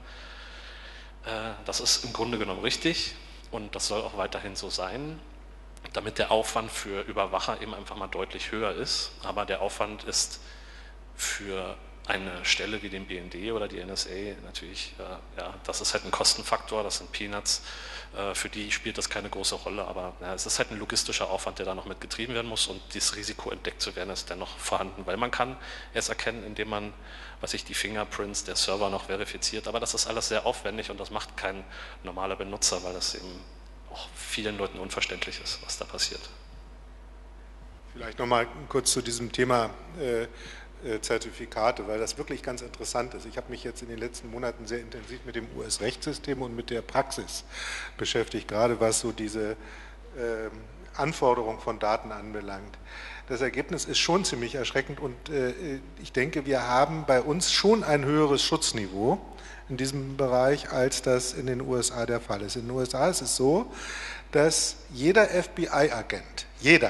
Das ist im Grunde genommen richtig und das soll auch weiterhin so sein, damit der Aufwand für Überwacher eben einfach mal deutlich höher ist. Aber der Aufwand ist für eine Stelle wie den B N D oder die N S A natürlich, ja, das ist halt ein Kostenfaktor, das sind Peanuts. Für die spielt das keine große Rolle, aber ja, es ist halt ein logistischer Aufwand, der da noch mit getrieben werden muss und dieses Risiko entdeckt zu werden ist dennoch vorhanden, weil man kann es erkennen, indem man, was ich die Fingerprints der Server noch verifiziert, aber das ist alles sehr aufwendig und das macht kein normaler Benutzer, weil das eben auch vielen Leuten unverständlich ist, was da passiert. Vielleicht nochmal kurz zu diesem Thema äh, Zertifikate, weil das wirklich ganz interessant ist. Ich habe mich jetzt in den letzten Monaten sehr intensiv mit dem U S-Rechtssystem und mit der Praxis beschäftigt, gerade was so diese äh, Anforderung von Daten anbelangt. Das Ergebnis ist schon ziemlich erschreckend und äh, ich denke, wir haben bei uns schon ein höheres Schutzniveau in diesem Bereich, als das in den U S A der Fall ist. In den U S A ist es so, dass jeder F B I-Agent, jeder,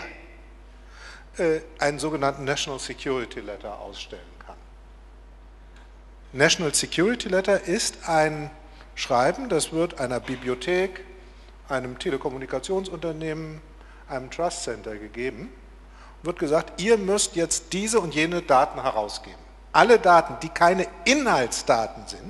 einen sogenannten National Security Letter ausstellen kann. National Security Letter ist ein Schreiben, das wird einer Bibliothek, einem Telekommunikationsunternehmen, einem Trust Center gegeben, wird gesagt, ihr müsst jetzt diese und jene Daten herausgeben. Alle Daten, die keine Inhaltsdaten sind,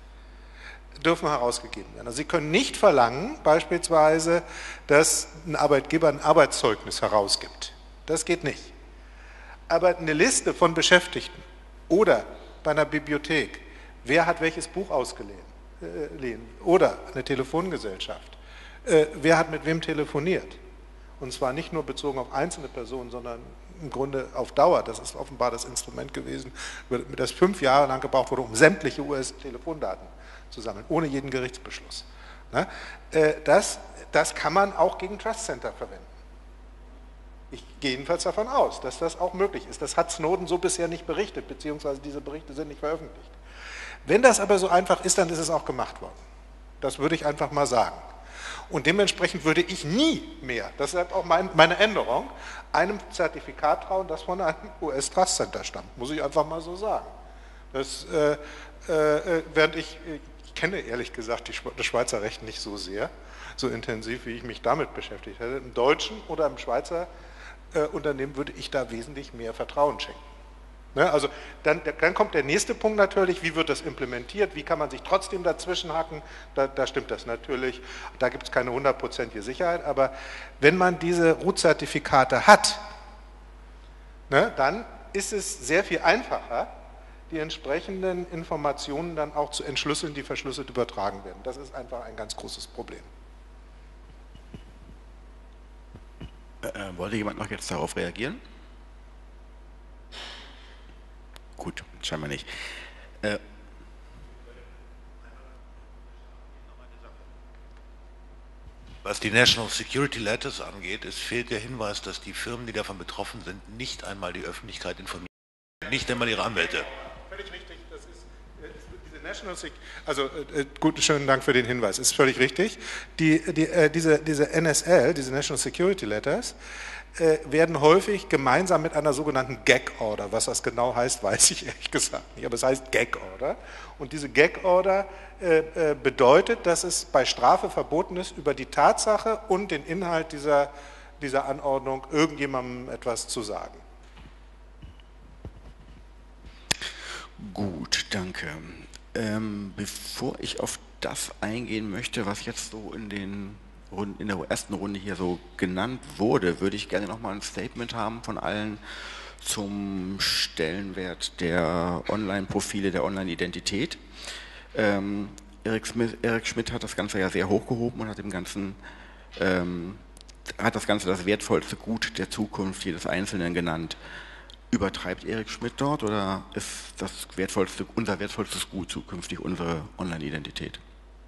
dürfen herausgegeben werden. Also Sie können nicht verlangen, beispielsweise, dass ein Arbeitgeber ein Arbeitszeugnis herausgibt. Das geht nicht. Aber eine Liste von Beschäftigten oder bei einer Bibliothek, wer hat welches Buch ausgeliehen, äh, oder eine Telefongesellschaft, äh, wer hat mit wem telefoniert. Und zwar nicht nur bezogen auf einzelne Personen, sondern im Grunde auf Dauer. Das ist offenbar das Instrument gewesen, das fünf Jahre lang gebraucht wurde, um sämtliche U S-Telefondaten zu sammeln, ohne jeden Gerichtsbeschluss. Na, äh, das, das kann man auch gegen Trust Center verwenden. Ich gehe jedenfalls davon aus, dass das auch möglich ist. Das hat Snowden so bisher nicht berichtet, beziehungsweise diese Berichte sind nicht veröffentlicht. Wenn das aber so einfach ist, dann ist es auch gemacht worden. Das würde ich einfach mal sagen. Und dementsprechend würde ich nie mehr, deshalb auch mein, meine Änderung, einem Zertifikat trauen, das von einem U S-Trust Center stammt, muss ich einfach mal so sagen. Das, äh, äh, während ich, ich kenne ehrlich gesagt die, das Schweizer Recht nicht so sehr, so intensiv, wie ich mich damit beschäftigt hätte. Im deutschen oder im Schweizer äh, Unternehmen würde ich da wesentlich mehr Vertrauen schenken. Ne, also dann, dann kommt der nächste Punkt natürlich, wie wird das implementiert, wie kann man sich trotzdem dazwischen hacken, da, da stimmt das natürlich, da gibt es keine hundertprozentige Sicherheit, aber wenn man diese Root-Zertifikate hat, ne, dann ist es sehr viel einfacher, die entsprechenden Informationen dann auch zu entschlüsseln, die verschlüsselt übertragen werden. Das ist einfach ein ganz großes Problem. Äh, wollte jemand noch jetzt darauf reagieren? Gut, scheinbar nicht. Äh, Was die National Security Letters angeht, es fehlt der Hinweis, dass die Firmen, die davon betroffen sind, nicht einmal die Öffentlichkeit informieren, nicht einmal ihre Anwälte. Völlig richtig, das ist, diese National Security, also äh, gut, schönen Dank für den Hinweis, ist völlig richtig. Die, die, äh, diese, diese N S L, diese National Security Letters, äh, werden häufig gemeinsam mit einer sogenannten Gag Order, was das genau heißt, weiß ich ehrlich gesagt nicht, aber es heißt Gag Order. Und diese Gag Order äh, äh, bedeutet, dass es bei Strafe verboten ist, über die Tatsache und den Inhalt dieser, dieser Anordnung irgendjemandem etwas zu sagen. Gut, danke. Ähm, bevor ich auf das eingehen möchte, was jetzt so in, den Runden, in der ersten Runde hier so genannt wurde, würde ich gerne nochmal ein Statement haben von allen zum Stellenwert der Online-Profile, der Online-Identität. Ähm, Eric Smith, Eric Schmidt hat das Ganze ja sehr hochgehoben und hat dem Ganzen ähm, hat das Ganze das wertvollste Gut der Zukunft jedes Einzelnen genannt. Übertreibt Eric Schmidt dort oder ist das wertvollste, unser wertvollstes Gut zukünftig unsere Online-Identität?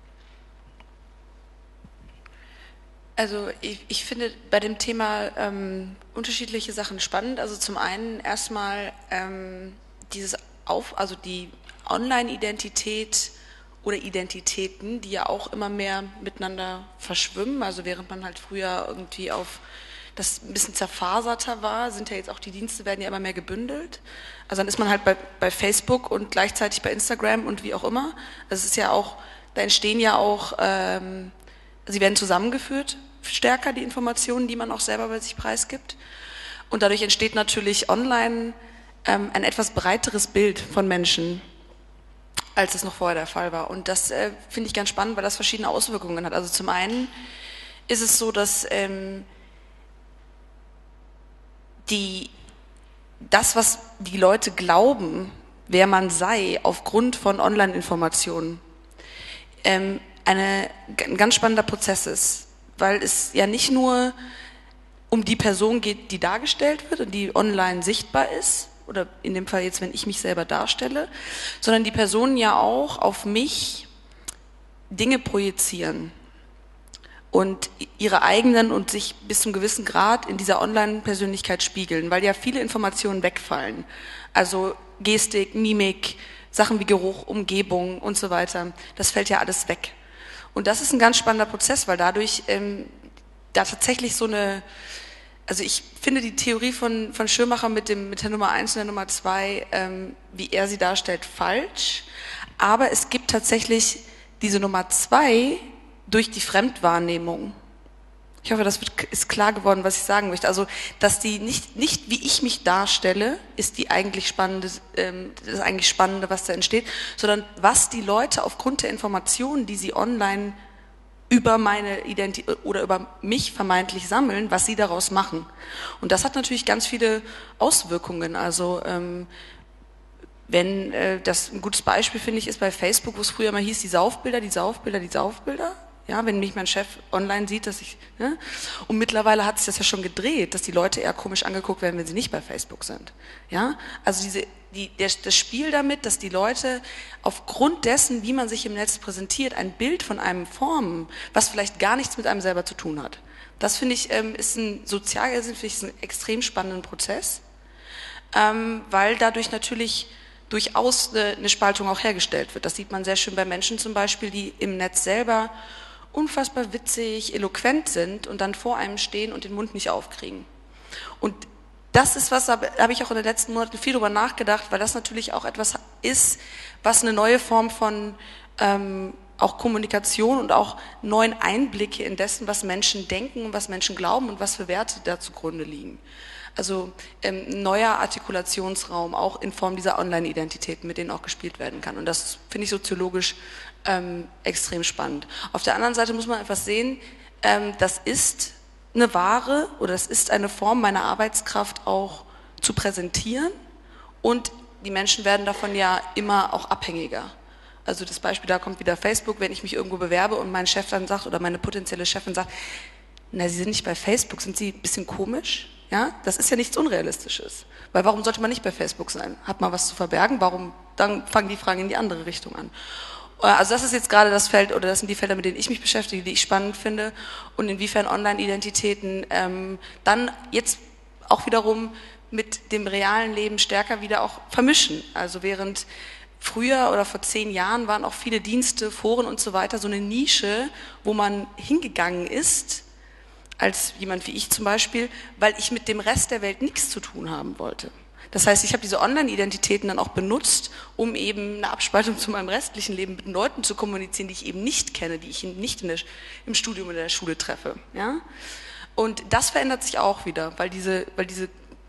Also ich, ich finde bei dem Thema ähm, unterschiedliche Sachen spannend. Also zum einen erstmal ähm, dieses Auf, also die Online-Identität oder Identitäten, die ja auch immer mehr miteinander verschwimmen. Also während man halt früher irgendwie auf das ein bisschen zerfaserter war, sind ja jetzt auch die Dienste, werden ja immer mehr gebündelt. Also dann ist man halt bei, bei Facebook und gleichzeitig bei Instagram und wie auch immer. Also es ist ja auch, da entstehen ja auch, ähm, sie werden zusammengeführt, stärker die Informationen, die man auch selber bei sich preisgibt. Und dadurch entsteht natürlich online ähm, ein etwas breiteres Bild von Menschen, als es noch vorher der Fall war. Und das äh, finde ich ganz spannend, weil das verschiedene Auswirkungen hat. Also zum einen ist es so, dass ähm, die, das, was die Leute glauben, wer man sei, aufgrund von Online-Informationen, ähm, eine, ein ganz spannender Prozess ist, weil es ja nicht nur um die Person geht, die dargestellt wird und die online sichtbar ist, oder in dem Fall jetzt, wenn ich mich selber darstelle, sondern die Personen ja auch auf mich Dinge projizieren und ihre eigenen und sich bis zum gewissen Grad in dieser Online-Persönlichkeit spiegeln, weil ja viele Informationen wegfallen. Also Gestik, Mimik, Sachen wie Geruch, Umgebung und so weiter, das fällt ja alles weg. Und das ist ein ganz spannender Prozess, weil dadurch ähm, da tatsächlich so eine, also ich finde die Theorie von, von Schirmacher mit, dem, mit der Nummer eins und der Nummer zwei, ähm, wie er sie darstellt, falsch. Aber es gibt tatsächlich diese Nummer zwei durch die Fremdwahrnehmung. Ich hoffe, das wird, ist klar geworden, was ich sagen möchte. Also, dass die nicht, nicht wie ich mich darstelle, ist die eigentlich spannende, ähm, das eigentlich Spannende, was da entsteht, sondern was die Leute aufgrund der Informationen, die sie online über meine Identität oder über mich vermeintlich sammeln, was sie daraus machen. Und das hat natürlich ganz viele Auswirkungen. Also, ähm, wenn, äh, das ein gutes Beispiel, finde ich, ist bei Facebook, wo es früher mal hieß, die Saufbilder, die Saufbilder, die Saufbilder. Ja, wenn mich mein Chef online sieht, dass ich, ne? Und mittlerweile hat sich das ja schon gedreht, dass die Leute eher komisch angeguckt werden, wenn sie nicht bei Facebook sind. Ja, also diese, die, der, das Spiel damit, dass die Leute aufgrund dessen, wie man sich im Netz präsentiert, ein Bild von einem formen, was vielleicht gar nichts mit einem selber zu tun hat. Das finde ich, ähm, ist ein sozial, also finde ich, ein extrem spannenden Prozess, ähm, weil dadurch natürlich durchaus eine, eine Spaltung auch hergestellt wird. Das sieht man sehr schön bei Menschen zum Beispiel, die im Netz selber unfassbar witzig, eloquent sind und dann vor einem stehen und den Mund nicht aufkriegen. Und das ist was, da habe ich auch in den letzten Monaten viel drüber nachgedacht, weil das natürlich auch etwas ist, was eine neue Form von ähm, auch Kommunikation und auch neuen Einblicke in dessen, was Menschen denken und was Menschen glauben und was für Werte da zugrunde liegen. Also ähm, ein neuer Artikulationsraum, auch in Form dieser Online-Identitäten, mit denen auch gespielt werden kann. Und das finde ich soziologisch ähm, extrem spannend. Auf der anderen Seite muss man etwas sehen, ähm, das ist eine Ware oder es ist eine Form meiner Arbeitskraft auch zu präsentieren und die Menschen werden davon ja immer auch abhängiger. Also das Beispiel, da kommt wieder Facebook, wenn ich mich irgendwo bewerbe und mein Chef dann sagt oder meine potenzielle Chefin sagt, na, Sie sind nicht bei Facebook, sind Sie ein bisschen komisch? Ja, das ist ja nichts Unrealistisches. Weil warum sollte man nicht bei Facebook sein? Hat man was zu verbergen? Warum? Dann fangen die Fragen in die andere Richtung an. Also das ist jetzt gerade das Feld, oder das sind die Felder, mit denen ich mich beschäftige, die ich spannend finde und inwiefern Online-Identitäten ähm, dann jetzt auch wiederum mit dem realen Leben stärker wieder auch vermischen. Also während früher oder vor zehn Jahren waren auch viele Dienste, Foren und so weiter so eine Nische, wo man hingegangen ist, als jemand wie ich zum Beispiel, weil ich mit dem Rest der Welt nichts zu tun haben wollte. Das heißt, ich habe diese Online-Identitäten dann auch benutzt, um eben eine Abspaltung zu meinem restlichen Leben mit Leuten zu kommunizieren, die ich eben nicht kenne, die ich nicht in der, im Studium oder in der Schule treffe. Ja? Und das verändert sich auch wieder, weil diese, weil diese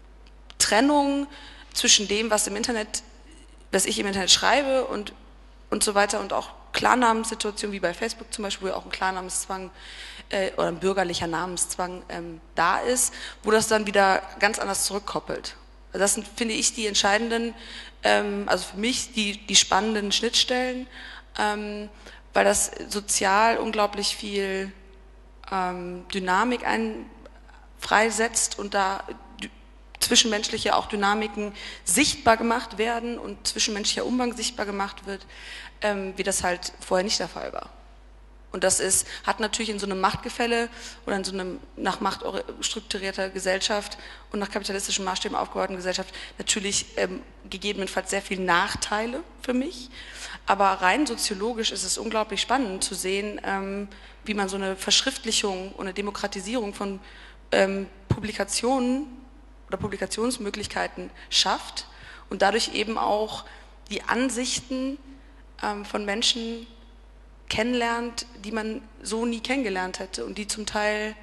Trennung zwischen dem, was im Internet, was ich im Internet schreibe und, und so weiter und auch Klarnamenssituationen wie bei Facebook zum Beispiel, wo ja auch ein Klarnamenszwang äh, oder ein bürgerlicher Namenszwang ähm, da ist, wo das dann wieder ganz anders zurückkoppelt. Das sind, finde ich, die entscheidenden, ähm, also für mich die, die spannenden Schnittstellen, ähm, weil das sozial unglaublich viel ähm, Dynamik ein, freisetzt und da zwischenmenschliche auch Dynamiken sichtbar gemacht werden und zwischenmenschlicher Umgang sichtbar gemacht wird, ähm, wie das halt vorher nicht der Fall war. Und das ist, hat natürlich in so einem Machtgefälle oder in so einem nach Macht strukturierter Gesellschaft und nach kapitalistischen Maßstäben aufgebauten Gesellschaft natürlich ähm, gegebenenfalls sehr viele Nachteile für mich. Aber rein soziologisch ist es unglaublich spannend zu sehen, ähm, wie man so eine Verschriftlichung und eine Demokratisierung von ähm, Publikationen oder Publikationsmöglichkeiten schafft und dadurch eben auch die Ansichten ähm, von Menschen kennenlernt, die man so nie kennengelernt hätte und die zum Teil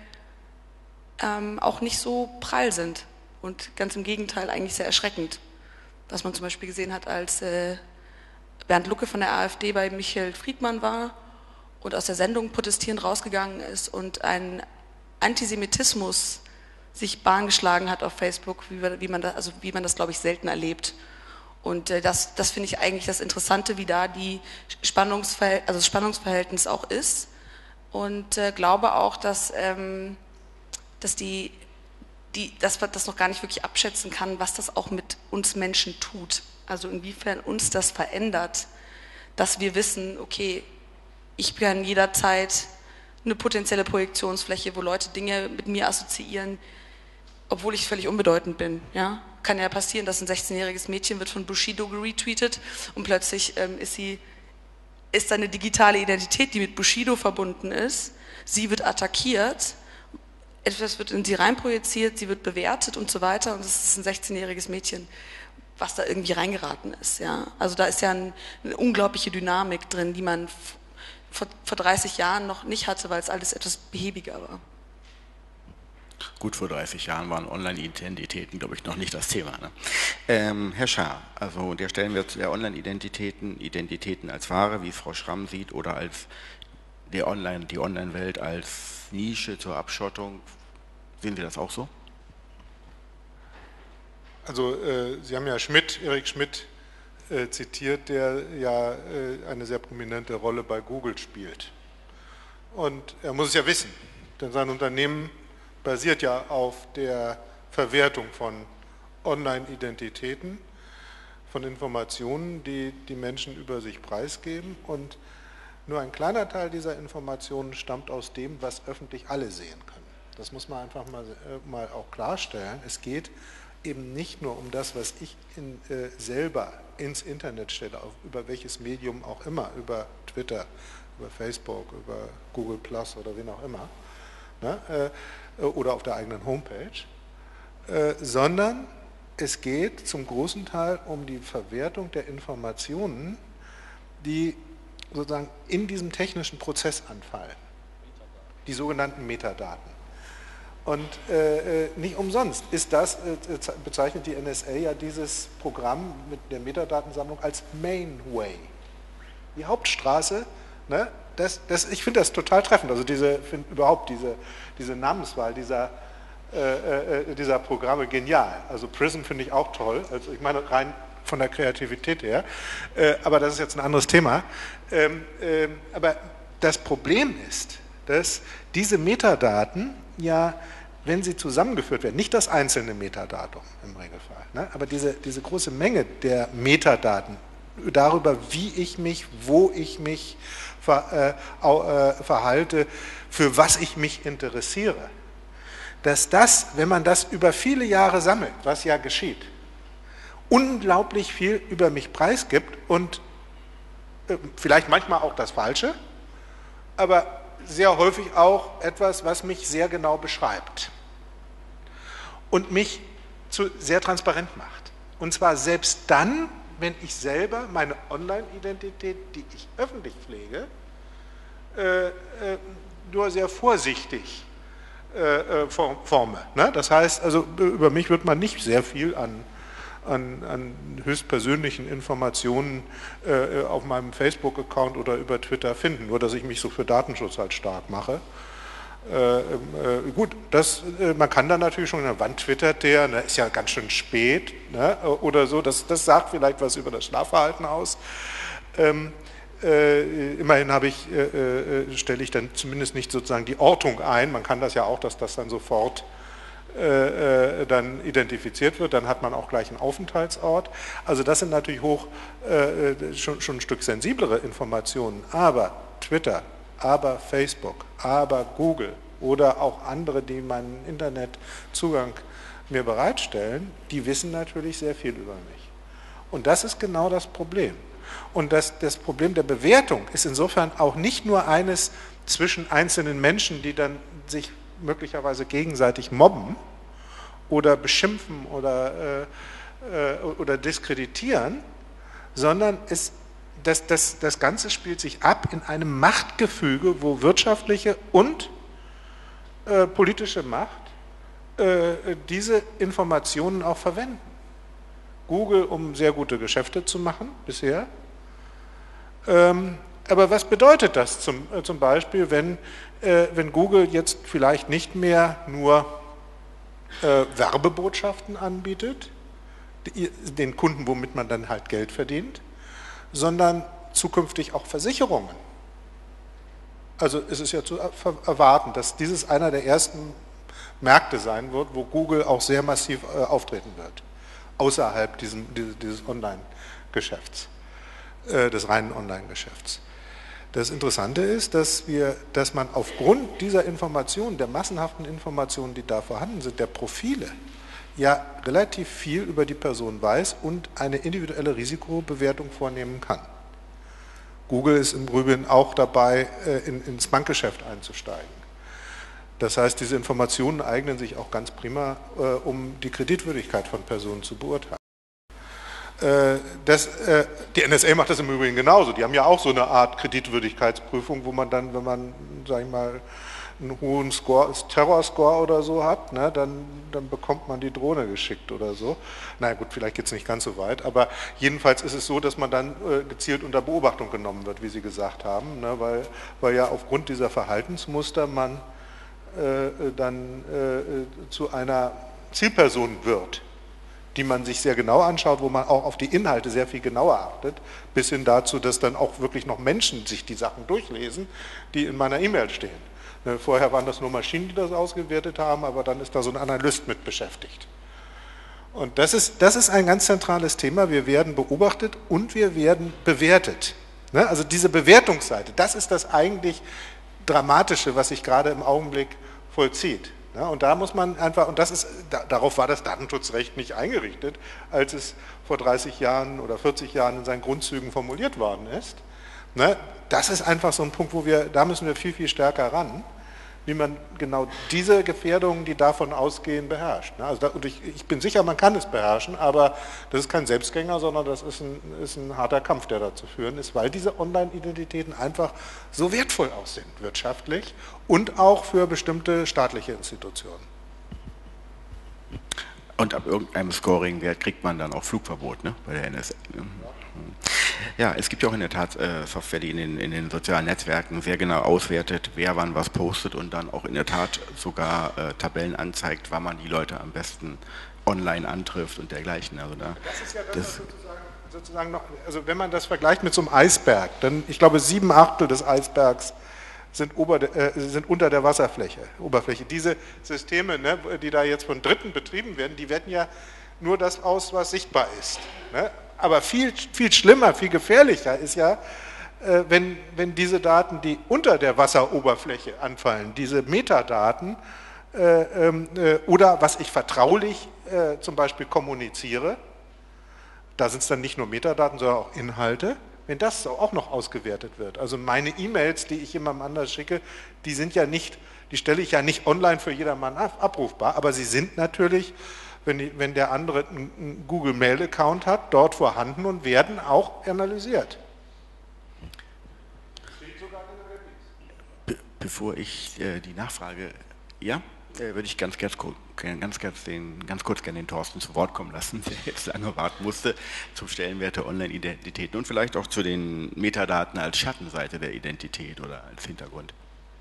ähm, auch nicht so prall sind und ganz im Gegenteil eigentlich sehr erschreckend. Was man zum Beispiel gesehen hat, als äh, Bernd Lucke von der AfD bei Michael Friedmann war und aus der Sendung protestierend rausgegangen ist und ein Antisemitismus sich Bahn geschlagen hat auf Facebook, wie, wie man das, also wie man das, glaube ich, selten erlebt. Und äh, das, das finde ich eigentlich das Interessante, wie da die Spannungsverhält- also das Spannungsverhältnis auch ist. Und äh, glaube auch, dass, ähm, dass, die, die, dass man das noch gar nicht wirklich abschätzen kann, was das auch mit uns Menschen tut. Also inwiefern uns das verändert, dass wir wissen, okay, ich kann jederzeit eine potenzielle Projektionsfläche, wo Leute Dinge mit mir assoziieren, obwohl ich völlig unbedeutend bin. Ja? Kann ja passieren, dass ein sechzehnjähriges Mädchen wird von Bushido geretweetet und plötzlich ähm, ist sie, ist da eine digitale Identität, die mit Bushido verbunden ist. Sie wird attackiert, etwas wird in sie reinprojiziert, sie wird bewertet und so weiter und es ist ein sechzehnjähriges Mädchen, was da irgendwie reingeraten ist. Ja? Also da ist ja ein, eine unglaubliche Dynamik drin, die man vor, vor dreißig Jahren noch nicht hatte, weil es alles etwas behäbiger war. Gut, vor dreißig Jahren waren Online-Identitäten, glaube ich, noch nicht das Thema. Ne? Ähm, Herr Schaar, also der Stellenwert der Online-Identitäten, Identitäten als Ware, wie es Frau Schramm sieht, oder als die Online, die Online-Welt als Nische zur Abschottung, sehen Sie das auch so? Also äh, Sie haben ja Schmidt, Erik Schmidt äh, zitiert, der ja äh, eine sehr prominente Rolle bei Google spielt. Und er muss es ja wissen, denn sein Unternehmen basiert ja auf der Verwertung von Online-Identitäten, von Informationen, die die Menschen über sich preisgeben. Und nur ein kleiner Teil dieser Informationen stammt aus dem, was öffentlich alle sehen können. Das muss man einfach mal, äh, mal auch klarstellen. Es geht eben nicht nur um das, was ich in, äh, selber ins Internet stelle, auf, über welches Medium auch immer, über Twitter, über Facebook, über Google Plus oder wen auch immer, ne, äh, oder auf der eigenen Homepage, äh, sondern es geht zum großen Teil um die Verwertung der Informationen, die sozusagen in diesem technischen Prozess anfallen, die sogenannten Metadaten. Und äh, nicht umsonst ist das, äh, bezeichnet die N S A ja dieses Programm mit der Metadatensammlung als Mainway. Die Hauptstraße, ne, das, das, ich finde das total treffend, also diese, find überhaupt diese, diese Namenswahl dieser, äh, äh, dieser Programme genial. Also Prism finde ich auch toll, also ich meine rein von der Kreativität her, äh, aber das ist jetzt ein anderes Thema. Ähm, äh, aber das Problem ist, dass diese Metadaten ja, wenn sie zusammengeführt werden, nicht das einzelne Metadatum im Regelfall, ne, aber diese, diese große Menge der Metadaten darüber, wie ich mich, wo ich mich ver, äh, verhalte, für was ich mich interessiere, dass das, wenn man das über viele Jahre sammelt, was ja geschieht, unglaublich viel über mich preisgibt und äh, vielleicht manchmal auch das Falsche, aber sehr häufig auch etwas, was mich sehr genau beschreibt und mich zu, sehr transparent macht. Und zwar selbst dann, wenn ich selber meine Online-Identität, die ich öffentlich pflege, äh, äh, nur sehr vorsichtig äh, forme. Ne? Das heißt, also über mich wird man nicht sehr viel an, an, an höchstpersönlichen Informationen äh, auf meinem Facebook-Account oder über Twitter finden, nur dass ich mich so für Datenschutz halt stark mache. Äh, äh, gut, das, äh, man kann dann natürlich schon, wann twittert der, ne, ist ja ganz schön spät, ne, oder so, das, das sagt vielleicht was über das Schlafverhalten aus. Ähm, Äh, immerhin habe ich, äh, äh, stelle ich dann zumindest nicht sozusagen die Ortung ein. Man kann das ja auch, dass das dann sofort äh, äh, dann identifiziert wird. Dann hat man auch gleich einen Aufenthaltsort. Also das sind natürlich hoch äh, schon, schon ein Stück sensiblere Informationen. Aber Twitter, aber Facebook, aber Google oder auch andere, die meinen Internetzugang mir bereitstellen, die wissen natürlich sehr viel über mich. Und das ist genau das Problem. Und das, das Problem der Bewertung ist insofern auch nicht nur eines zwischen einzelnen Menschen, die dann sich möglicherweise gegenseitig mobben oder beschimpfen oder, äh, äh, oder diskreditieren, sondern es, das, das, das Ganze spielt sich ab in einem Machtgefüge, wo wirtschaftliche und äh, politische Macht äh, diese Informationen auch verwenden. Google, um sehr gute Geschäfte zu machen, bisher. Ähm, aber was bedeutet das zum, äh, zum Beispiel, wenn, äh, wenn Google jetzt vielleicht nicht mehr nur äh, Werbebotschaften anbietet, die, den Kunden, womit man dann halt Geld verdient, sondern zukünftig auch Versicherungen. Also es ist ja zu erwarten, dass dieses einer der ersten Märkte sein wird, wo Google auch sehr massiv äh, auftreten wird. Außerhalb diesem, dieses Online-Geschäfts, äh, des reinen Online-Geschäfts. Das Interessante ist, dass, wir, dass man aufgrund dieser Informationen, der massenhaften Informationen, die da vorhanden sind, der Profile, ja relativ viel über die Person weiß und eine individuelle Risikobewertung vornehmen kann. Google ist im Übrigen auch dabei, äh, in, ins Bankgeschäft einzusteigen. Das heißt, diese Informationen eignen sich auch ganz prima, äh, um die Kreditwürdigkeit von Personen zu beurteilen. Äh, das, äh, die N S A macht das im Übrigen genauso. Die haben ja auch so eine Art Kreditwürdigkeitsprüfung, wo man dann, wenn man, sag ich mal, einen hohen Score, Terrorscore oder so hat, ne, dann, dann bekommt man die Drohne geschickt oder so. Na gut, vielleicht geht es nicht ganz so weit, aber jedenfalls ist es so, dass man dann äh, gezielt unter Beobachtung genommen wird, wie Sie gesagt haben, ne, weil, weil ja aufgrund dieser Verhaltensmuster man dann äh, zu einer Zielperson wird, die man sich sehr genau anschaut, wo man auch auf die Inhalte sehr viel genauer achtet, bis hin dazu, dass dann auch wirklich noch Menschen sich die Sachen durchlesen, die in meiner E-Mail stehen. Vorher waren das nur Maschinen, die das ausgewertet haben, aber dann ist da so ein Analyst mit beschäftigt. Und das ist, das ist ein ganz zentrales Thema. Wir werden beobachtet und wir werden bewertet. Also diese Bewertungsseite, das ist das eigentlich Dramatische, was sich gerade im Augenblick vollzieht. Ja, und da muss man einfach, und das ist, da, darauf war das Datenschutzrecht nicht eingerichtet, als es vor dreißig Jahren oder vierzig Jahren in seinen Grundzügen formuliert worden ist. Ne, das ist einfach so ein Punkt, wo wir, da müssen wir viel, viel stärker ran, wie man genau diese Gefährdungen, die davon ausgehen, beherrscht. Ne, also da, und ich, ich bin sicher, man kann es beherrschen, aber das ist kein Selbstgänger, sondern das ist ein, ist ein harter Kampf, der da zu führen ist, weil diese Online-Identitäten einfach so wertvoll auch sind, wirtschaftlich und auch für bestimmte staatliche Institutionen. Und ab irgendeinem Scoring-Wert kriegt man dann auch Flugverbot, ne, bei der N S A. Ja, es gibt ja auch in der Tat äh, Software, die in den, in den sozialen Netzwerken sehr genau auswertet, wer wann was postet und dann auch in der Tat sogar äh, Tabellen anzeigt, wann man die Leute am besten online antrifft und dergleichen. Also da, das ist ja das, das sozusagen, sozusagen noch, also wenn man das vergleicht mit so einem Eisberg, dann, ich glaube, sieben Achtel des Eisbergs sind, ober, äh, sind unter der Wasserfläche, Oberfläche. Diese Systeme, ne, die da jetzt von Dritten betrieben werden, die werten ja nur das aus, was sichtbar ist. Ne? Aber viel, viel schlimmer, viel gefährlicher ist ja, äh, wenn, wenn diese Daten, die unter der Wasseroberfläche anfallen, diese Metadaten äh, äh, oder was ich vertraulich äh, zum Beispiel kommuniziere, da sind es dann nicht nur Metadaten, sondern auch Inhalte, wenn das auch noch ausgewertet wird. Also meine E-Mails, die ich jemandem anders schicke, die sind ja nicht, die stelle ich ja nicht online für jedermann abrufbar, aber sie sind natürlich, wenn, die, wenn der andere einen Google-Mail-Account hat, dort vorhanden und werden auch analysiert. Be bevor ich äh, die Nachfrage, ja, äh, würde ich ganz, ganz, ganz, ganz, den, ganz kurz gerne den Thorsten zu Wort kommen lassen, der jetzt lange warten musste, zum Stellenwert der Online-Identitäten und vielleicht auch zu den Metadaten als Schattenseite der Identität oder als Hintergrund.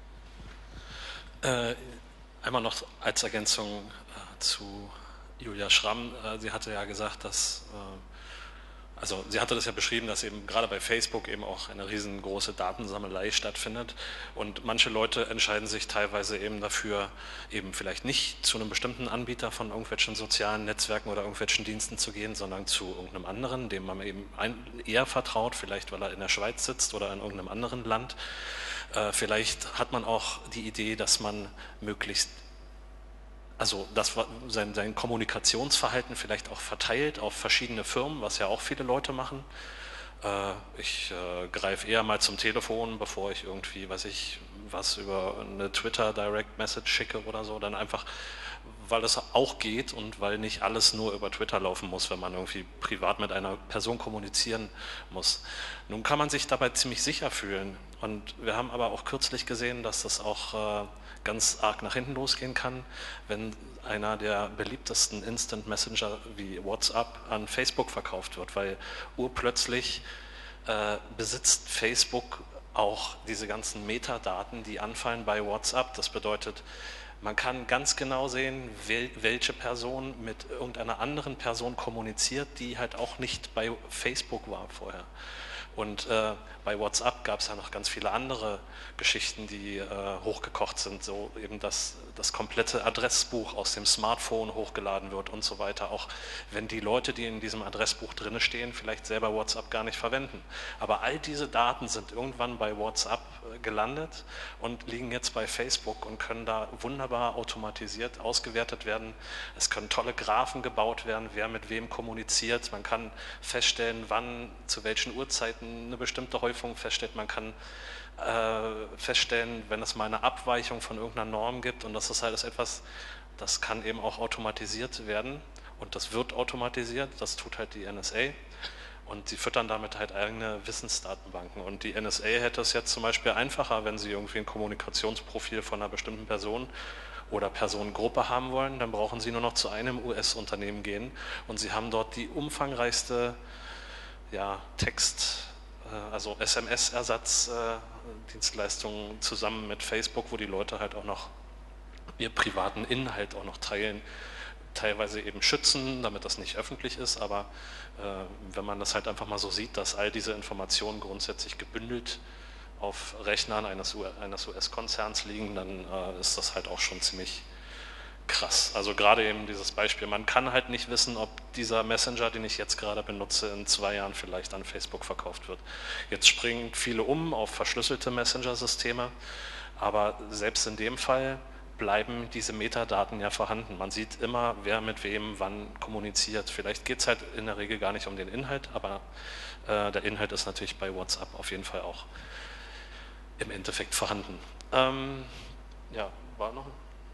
Äh, einmal noch als Ergänzung äh, zu Julia Schramm. Äh, sie hatte ja gesagt, dass Also sie hatte das ja beschrieben, dass eben gerade bei Facebook eben auch eine riesengroße Datensammelei stattfindet und manche Leute entscheiden sich teilweise eben dafür, eben vielleicht nicht zu einem bestimmten Anbieter von irgendwelchen sozialen Netzwerken oder irgendwelchen Diensten zu gehen, sondern zu irgendeinem anderen, dem man eben eher vertraut, vielleicht weil er in der Schweiz sitzt oder in irgendeinem anderen Land. Vielleicht hat man auch die Idee, dass man möglichst also das sein, sein Kommunikationsverhalten vielleicht auch verteilt auf verschiedene Firmen, was ja auch viele Leute machen. Äh, ich äh, greife eher mal zum Telefon, bevor ich irgendwie, weiß ich, was über eine Twitter Direct Message schicke oder so, dann einfach, weil es auch geht und weil nicht alles nur über Twitter laufen muss, wenn man irgendwie privat mit einer Person kommunizieren muss. Nun kann man sich dabei ziemlich sicher fühlen und wir haben aber auch kürzlich gesehen, dass das auch äh, ganz arg nach hinten losgehen kann, wenn einer der beliebtesten Instant Messenger wie WhatsApp an Facebook verkauft wird, weil urplötzlich äh, besitzt Facebook auch diese ganzen Metadaten, die anfallen bei WhatsApp. Das bedeutet, man kann ganz genau sehen, welche Person mit irgendeiner anderen Person kommuniziert, die halt auch nicht bei Facebook war vorher. Und äh, bei WhatsApp gab es ja noch ganz viele andere Geschichten, die äh, hochgekocht sind, so eben dass das komplette Adressbuch aus dem Smartphone hochgeladen wird und so weiter, auch wenn die Leute, die in diesem Adressbuch drin stehen, vielleicht selber WhatsApp gar nicht verwenden. Aber all diese Daten sind irgendwann bei WhatsApp gelandet und liegen jetzt bei Facebook und können da wunderbar automatisiert ausgewertet werden. Es können tolle Graphen gebaut werden, wer mit wem kommuniziert. Man kann feststellen, wann, zu welchen Uhrzeiten eine bestimmte Häufung feststellt. Man kann äh, feststellen, wenn es mal eine Abweichung von irgendeiner Norm gibt und das ist halt etwas, das kann eben auch automatisiert werden und das wird automatisiert, das tut halt die N S A und sie füttern damit halt eigene Wissensdatenbanken und die N S A hätte es jetzt zum Beispiel einfacher, wenn sie irgendwie ein Kommunikationsprofil von einer bestimmten Person oder Personengruppe haben wollen, dann brauchen sie nur noch zu einem U S-Unternehmen gehen und sie haben dort die umfangreichste ja, Text, also S M S-Ersatzdienstleistungen zusammen mit Facebook, wo die Leute halt auch noch ihren privaten Inhalt auch noch teilen, teilweise eben schützen, damit das nicht öffentlich ist, aber äh, wenn man das halt einfach mal so sieht, dass all diese Informationen grundsätzlich gebündelt auf Rechnern eines, eines U S-Konzerns liegen, dann äh, ist das halt auch schon ziemlich krass. Also gerade eben dieses Beispiel, man kann halt nicht wissen, ob dieser Messenger, den ich jetzt gerade benutze, in zwei Jahren vielleicht an Facebook verkauft wird. Jetzt springen viele um auf verschlüsselte Messenger-Systeme, aber selbst in dem Fall bleiben diese Metadaten ja vorhanden. Man sieht immer, wer mit wem wann kommuniziert. Vielleicht geht es halt in der Regel gar nicht um den Inhalt, aber äh, der Inhalt ist natürlich bei WhatsApp auf jeden Fall auch im Endeffekt vorhanden. Ähm, ja, war noch ein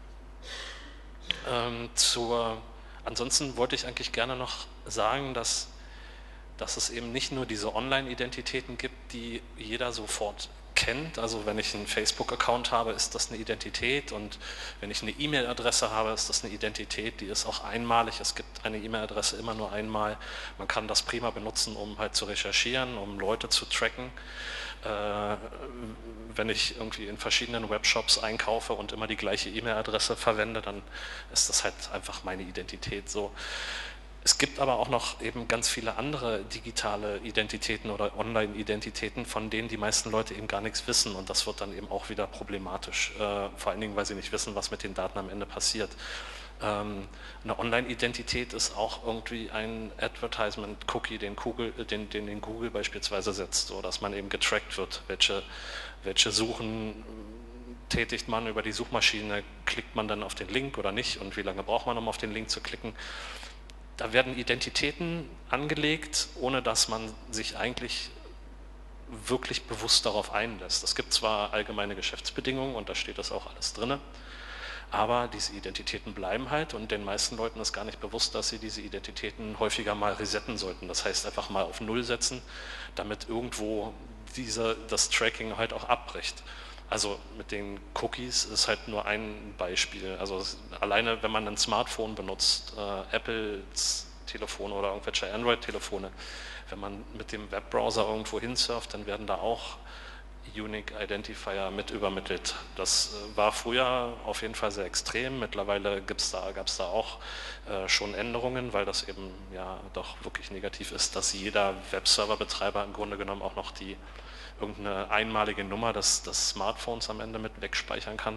Ähm, zur, ansonsten wollte ich eigentlich gerne noch sagen, dass, dass es eben nicht nur diese Online-Identitäten gibt, die jeder sofort kennt. Also wenn ich einen Facebook-Account habe, ist das eine Identität und wenn ich eine E-Mail-Adresse habe, ist das eine Identität, die ist auch einmalig. Es gibt eine E-Mail-Adresse immer nur einmal. Man kann das prima benutzen, um halt zu recherchieren, um Leute zu tracken. Äh, wenn ich irgendwie in verschiedenen Webshops einkaufe und immer die gleiche E-Mail-Adresse verwende, dann ist das halt einfach meine Identität so. Es gibt aber auch noch eben ganz viele andere digitale Identitäten oder Online-Identitäten, von denen die meisten Leute eben gar nichts wissen und das wird dann eben auch wieder problematisch, äh, vor allen Dingen, weil sie nicht wissen, was mit den Daten am Ende passiert. Ähm, eine Online-Identität ist auch irgendwie ein Advertisement-Cookie, den Google, den, den, den Google beispielsweise setzt, so dass man eben getrackt wird, welche, welche Suchen tätigt man über die Suchmaschine, klickt man dann auf den Link oder nicht und wie lange braucht man, um auf den Link zu klicken. Da werden Identitäten angelegt, ohne dass man sich eigentlich wirklich bewusst darauf einlässt. Es gibt zwar allgemeine Geschäftsbedingungen und da steht das auch alles drin, aber diese Identitäten bleiben halt und den meisten Leuten ist gar nicht bewusst, dass sie diese Identitäten häufiger mal resetten sollten. Das heißt einfach mal auf Null setzen, damit irgendwo diese, das Tracking halt auch abbricht. Also mit den Cookies ist halt nur ein Beispiel. Also alleine, wenn man ein Smartphone benutzt, äh, Apples Telefone oder irgendwelche Android-Telefone, wenn man mit dem Webbrowser irgendwo hinsurft, dann werden da auch Unique Identifier mit übermittelt. Das war früher auf jeden Fall sehr extrem. Mittlerweile gibt's da, gab es da auch äh, schon Änderungen, weil das eben ja doch wirklich negativ ist, dass jeder Webserverbetreiber im Grunde genommen auch noch die irgendeine einmalige Nummer des, des Smartphones am Ende mit wegspeichern kann.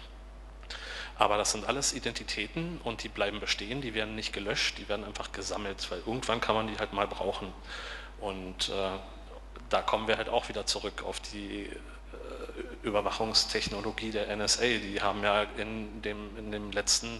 Aber das sind alles Identitäten und die bleiben bestehen, die werden nicht gelöscht, die werden einfach gesammelt, weil irgendwann kann man die halt mal brauchen. Und äh, da kommen wir halt auch wieder zurück auf die äh, Überwachungstechnologie der N S A. Die haben ja in dem, in dem letzten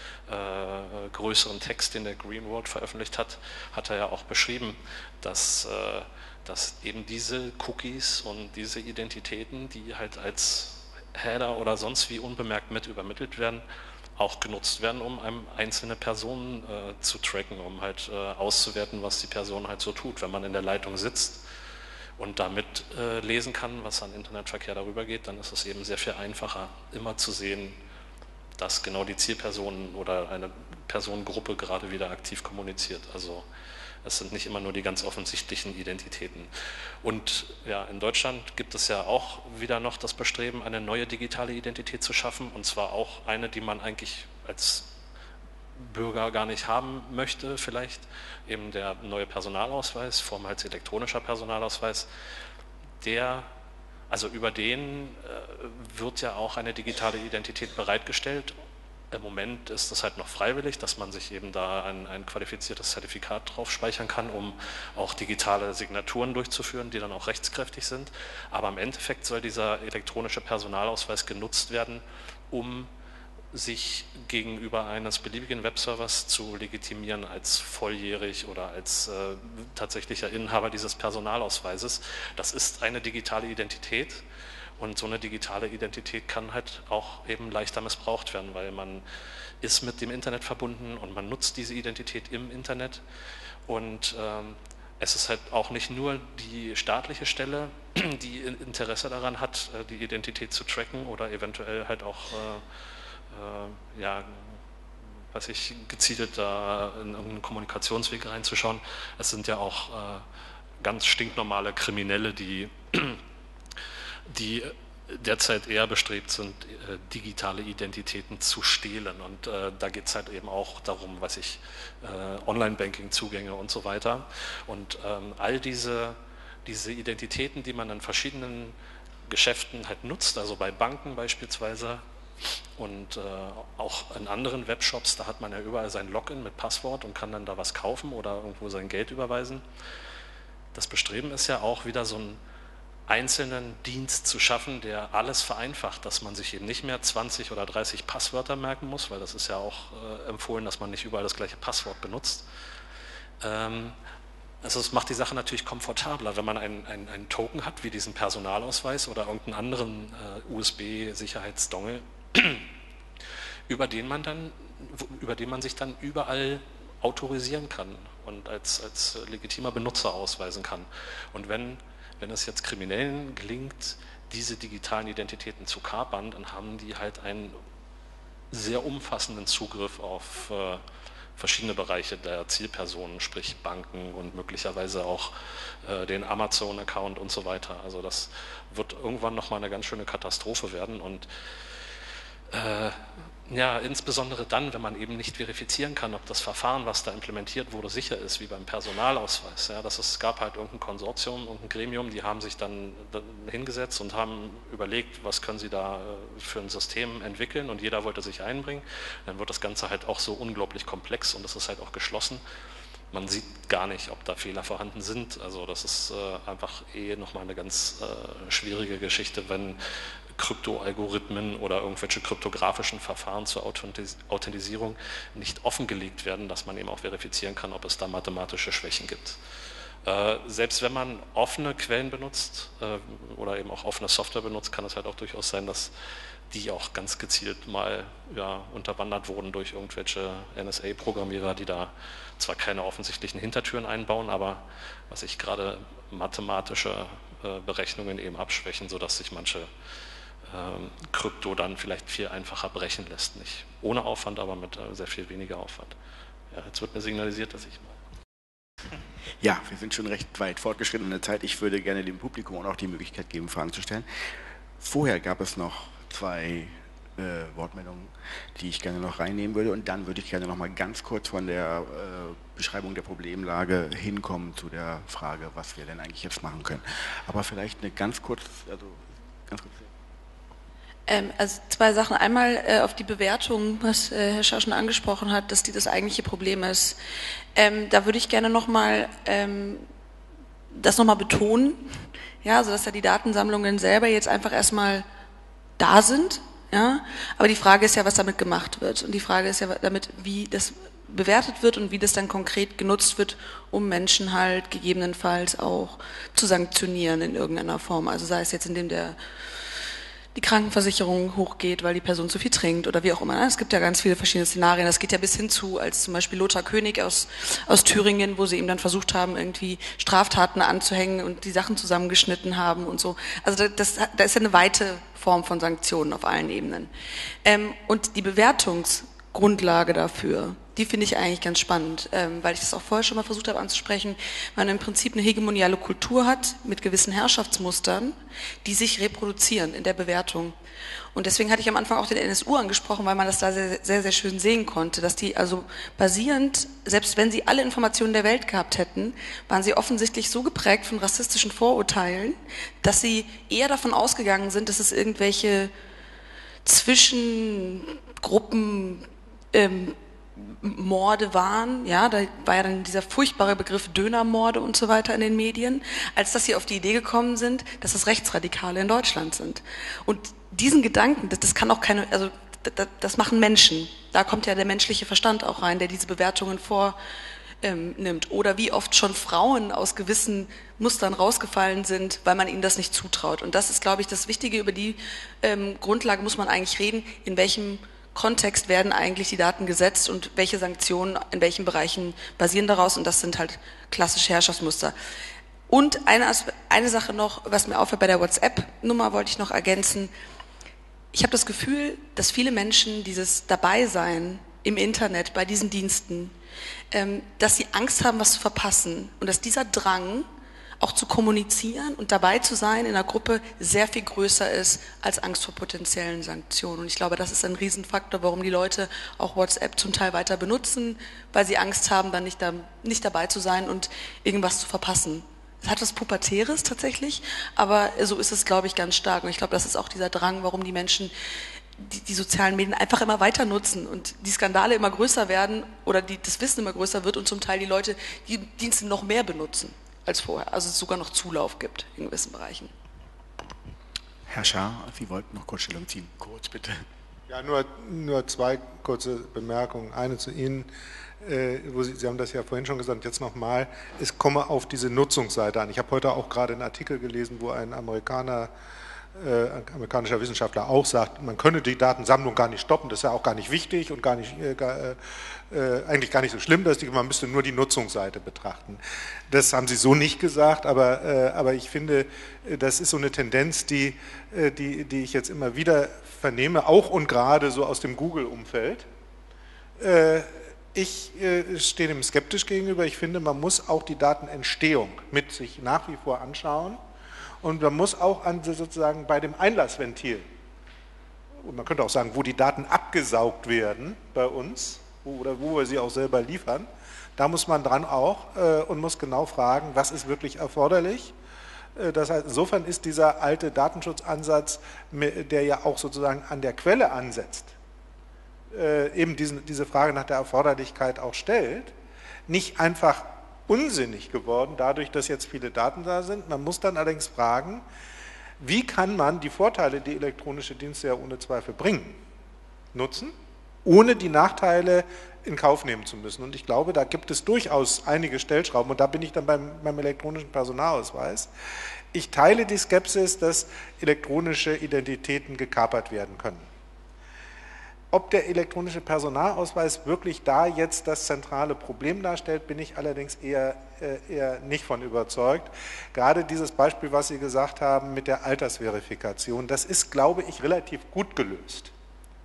äh, größeren Text, den der Greenwald veröffentlicht hat, hat er ja auch beschrieben, dass, äh, dass eben diese Cookies und diese Identitäten, die halt als Header oder sonst wie unbemerkt mit übermittelt werden, auch genutzt werden, um einem einzelne Personen äh, zu tracken, um halt äh, auszuwerten, was die Person halt so tut. Wenn man in der Leitung sitzt und damit äh, lesen kann, was an Internetverkehr darüber geht, dann ist es eben sehr viel einfacher, immer zu sehen, dass genau die Zielperson oder eine Personengruppe gerade wieder aktiv kommuniziert. Also es sind nicht immer nur die ganz offensichtlichen Identitäten. Und ja, in Deutschland gibt es ja auch wieder noch das Bestreben, eine neue digitale Identität zu schaffen, und zwar auch eine, die man eigentlich als Bürger gar nicht haben möchte, vielleicht eben der neue Personalausweis, vormals elektronischer Personalausweis, der, also über den äh, wird ja auch eine digitale Identität bereitgestellt. Im Moment ist das halt noch freiwillig, dass man sich eben da ein, ein qualifiziertes Zertifikat drauf speichern kann, um auch digitale Signaturen durchzuführen, die dann auch rechtskräftig sind. Aber im Endeffekt soll dieser elektronische Personalausweis genutzt werden, um sich gegenüber eines beliebigen Webservers zu legitimieren als volljährig oder als äh, tatsächlicher Inhaber dieses Personalausweises. Das ist eine digitale Identität. Und so eine digitale Identität kann halt auch eben leichter missbraucht werden, weil man ist mit dem Internet verbunden und man nutzt diese Identität im Internet. Und ähm, es ist halt auch nicht nur die staatliche Stelle, die Interesse daran hat, die Identität zu tracken oder eventuell halt auch äh, äh, ja, weiß ich, gezielt da in irgendeinen Kommunikationsweg reinzuschauen. Es sind ja auch äh, ganz stinknormale Kriminelle, die die derzeit eher bestrebt sind, äh, digitale Identitäten zu stehlen. Und äh, da geht es halt eben auch darum, weiß ich, äh, Online-Banking-Zugänge und so weiter. Und ähm, all diese, diese Identitäten, die man in verschiedenen Geschäften halt nutzt, also bei Banken beispielsweise und äh, auch in anderen Webshops, da hat man ja überall sein Login mit Passwort und kann dann da was kaufen oder irgendwo sein Geld überweisen. Das Bestreben ist ja auch wieder so ein einzelnen Dienst zu schaffen, der alles vereinfacht, dass man sich eben nicht mehr zwanzig oder dreißig Passwörter merken muss, weil das ist ja auch äh, empfohlen, dass man nicht überall das gleiche Passwort benutzt. Ähm, also es macht die Sache natürlich komfortabler, wenn man einen, einen, einen Token hat, wie diesen Personalausweis oder irgendeinen anderen äh, U S B-Sicherheitsdongle, über den man dann, über den man sich dann überall autorisieren kann und als, als legitimer Benutzer ausweisen kann. Und wenn Wenn es jetzt Kriminellen gelingt, diese digitalen Identitäten zu kapern, dann haben die halt einen sehr umfassenden Zugriff auf äh, verschiedene Bereiche der Zielpersonen, sprich Banken und möglicherweise auch äh, den Amazon-Account und so weiter. Also das wird irgendwann nochmal eine ganz schöne Katastrophe werden und äh, ja, insbesondere dann, wenn man eben nicht verifizieren kann, ob das Verfahren, was da implementiert wurde, sicher ist, wie beim Personalausweis. Ja, das ist, es gab halt irgendein Konsortium, irgendein Gremium, die haben sich dann hingesetzt und haben überlegt, was können sie da für ein System entwickeln und jeder wollte sich einbringen. Dann wird das Ganze halt auch so unglaublich komplex und das ist halt auch geschlossen. Man sieht gar nicht, ob da Fehler vorhanden sind. Also das ist äh, einfach eh nochmal eine ganz äh, schwierige Geschichte, wenn Kryptoalgorithmen oder irgendwelche kryptografischen Verfahren zur Authentis- Authentisierung nicht offengelegt werden, dass man eben auch verifizieren kann, ob es da mathematische Schwächen gibt. Äh, selbst wenn man offene Quellen benutzt äh, oder eben auch offene Software benutzt, kann es halt auch durchaus sein, dass die auch ganz gezielt mal ja, unterwandert wurden durch irgendwelche N S A-Programmierer, die da zwar keine offensichtlichen Hintertüren einbauen, aber was ich gerade mathematische äh, Berechnungen eben abschwächen, sodass sich manche ähm, Krypto dann vielleicht viel einfacher brechen lässt. Nicht ohne Aufwand, aber mit äh, sehr viel weniger Aufwand. Ja, jetzt wird mir signalisiert, dass ich mal... Ja, wir sind schon recht weit fortgeschritten in der Zeit. Ich würde gerne dem Publikum auch die Möglichkeit geben, Fragen zu stellen. Vorher gab es noch zwei äh, Wortmeldungen, die ich gerne noch reinnehmen würde. Und dann würde ich gerne noch mal ganz kurz von der äh, Beschreibung der Problemlage hinkommen zu der Frage, was wir denn eigentlich jetzt machen können. Aber vielleicht eine ganz kurz, also ganz kurz. Ähm, also zwei Sachen. Einmal äh, auf die Bewertung, was äh, Herr Schaar schon angesprochen hat, dass die das eigentliche Problem ist. Ähm, da würde ich gerne nochmal ähm, das nochmal betonen, ja, also dass ja die Datensammlungen selber jetzt einfach erstmal da sind, ja, aber die Frage ist ja, was damit gemacht wird, und die Frage ist ja damit, wie das bewertet wird und wie das dann konkret genutzt wird, um Menschen halt gegebenenfalls auch zu sanktionieren in irgendeiner Form, also sei es jetzt indem der die Krankenversicherung hochgeht, weil die Person zu viel trinkt oder wie auch immer. Es gibt ja ganz viele verschiedene Szenarien. Das geht ja bis hin zu, als zum Beispiel Lothar König aus, aus Thüringen, wo sie ihm dann versucht haben, irgendwie Straftaten anzuhängen und die Sachen zusammengeschnitten haben und so. Also das, da ist ja eine weite Form von Sanktionen auf allen Ebenen. Ähm, und die Bewertungsgrundlage dafür, die finde ich eigentlich ganz spannend, ähm, weil ich das auch vorher schon mal versucht habe anzusprechen, weil man im Prinzip eine hegemoniale Kultur hat mit gewissen Herrschaftsmustern, die sich reproduzieren in der Bewertung. Und deswegen hatte ich am Anfang auch den N S U angesprochen, weil man das da sehr, sehr, sehr schön sehen konnte, dass die also basierend, selbst wenn sie alle Informationen der Welt gehabt hätten, waren sie offensichtlich so geprägt von rassistischen Vorurteilen, dass sie eher davon ausgegangen sind, dass es irgendwelche Zwischengruppen ähm, Morde waren, ja, da war ja dann dieser furchtbare Begriff Dönermorde und so weiter in den Medien, als dass sie auf die Idee gekommen sind, dass es Rechtsradikale in Deutschland sind. Und diesen Gedanken, das, das kann auch keine, also das, das machen Menschen. Da kommt ja der menschliche Verstand auch rein, der diese Bewertungen vornimmt. Ähm, Oder wie oft schon Frauen aus gewissen Mustern rausgefallen sind, weil man ihnen das nicht zutraut. Und das ist, glaube ich, das Wichtige, über die ähm, Grundlage muss man eigentlich reden, in welchem Kontext werden eigentlich die Daten gesetzt und welche Sanktionen in welchen Bereichen basieren daraus, und das sind halt klassische Herrschaftsmuster. Und eine, eine Sache noch, was mir auffällt bei der WhatsApp-Nummer, wollte ich noch ergänzen. Ich habe das Gefühl, dass viele Menschen dieses Dabeisein im Internet bei diesen Diensten, ähm, dass sie Angst haben, was zu verpassen, und dass dieser Drang, auch zu kommunizieren und dabei zu sein in einer Gruppe, sehr viel größer ist als Angst vor potenziellen Sanktionen. Und ich glaube, das ist ein Riesenfaktor, warum die Leute auch WhatsApp zum Teil weiter benutzen, weil sie Angst haben, dann nicht, da, nicht dabei zu sein und irgendwas zu verpassen. Es hat was Pubertäres tatsächlich, aber so ist es, glaube ich, ganz stark. Und ich glaube, das ist auch dieser Drang, warum die Menschen die, die sozialen Medien einfach immer weiter nutzen und die Skandale immer größer werden oder die, das Wissen immer größer wird und zum Teil die Leute die Dienste noch mehr benutzen als vorher, also es sogar noch Zulauf gibt in gewissen Bereichen. Herr Schaar, Sie wollten noch kurz Stellung ziehen. Kurz, bitte. Ja, nur, nur zwei kurze Bemerkungen. Eine zu Ihnen, äh, wo Sie, Sie haben das ja vorhin schon gesagt, jetzt nochmal, es komme auf diese Nutzungsseite an. Ich habe heute auch gerade einen Artikel gelesen, wo ein Amerikaner, äh, amerikanischer Wissenschaftler auch sagt, man könne die Datensammlung gar nicht stoppen, das ist ja auch gar nicht wichtig und gar nicht, äh, gar, äh, eigentlich gar nicht so schlimm, dass die, man müsste nur die Nutzungsseite betrachten. Das haben Sie so nicht gesagt, aber, äh, aber ich finde, das ist so eine Tendenz, die, äh, die, die ich jetzt immer wieder vernehme, auch und gerade so aus dem Google-Umfeld. Äh, ich äh, stehe dem skeptisch gegenüber. Ich finde, man muss auch die Datenentstehung mit sich nach wie vor anschauen. Und man muss auch an, sozusagen bei dem Einlassventil, und man könnte auch sagen, wo die Daten abgesaugt werden bei uns, wo, oder wo wir sie auch selber liefern, da muss man dran auch äh, und muss genau fragen, was ist wirklich erforderlich. Äh, das heißt, insofern ist dieser alte Datenschutzansatz, der ja auch sozusagen an der Quelle ansetzt, äh, eben diesen, diese Frage nach der Erforderlichkeit auch stellt, nicht einfach unsinnig geworden, dadurch, dass jetzt viele Daten da sind. Man muss dann allerdings fragen, wie kann man die Vorteile, die elektronische Dienste ja ohne Zweifel bringen, nutzen, ohne die Nachteile in Kauf nehmen zu müssen. Und ich glaube, da gibt es durchaus einige Stellschrauben, und da bin ich dann beim, beim elektronischen Personalausweis. Ich teile die Skepsis, dass elektronische Identitäten gekapert werden können. Ob der elektronische Personalausweis wirklich da jetzt das zentrale Problem darstellt, bin ich allerdings eher, äh, eher nicht von überzeugt. Gerade dieses Beispiel, was Sie gesagt haben mit der Altersverifikation, das ist, glaube ich, relativ gut gelöst.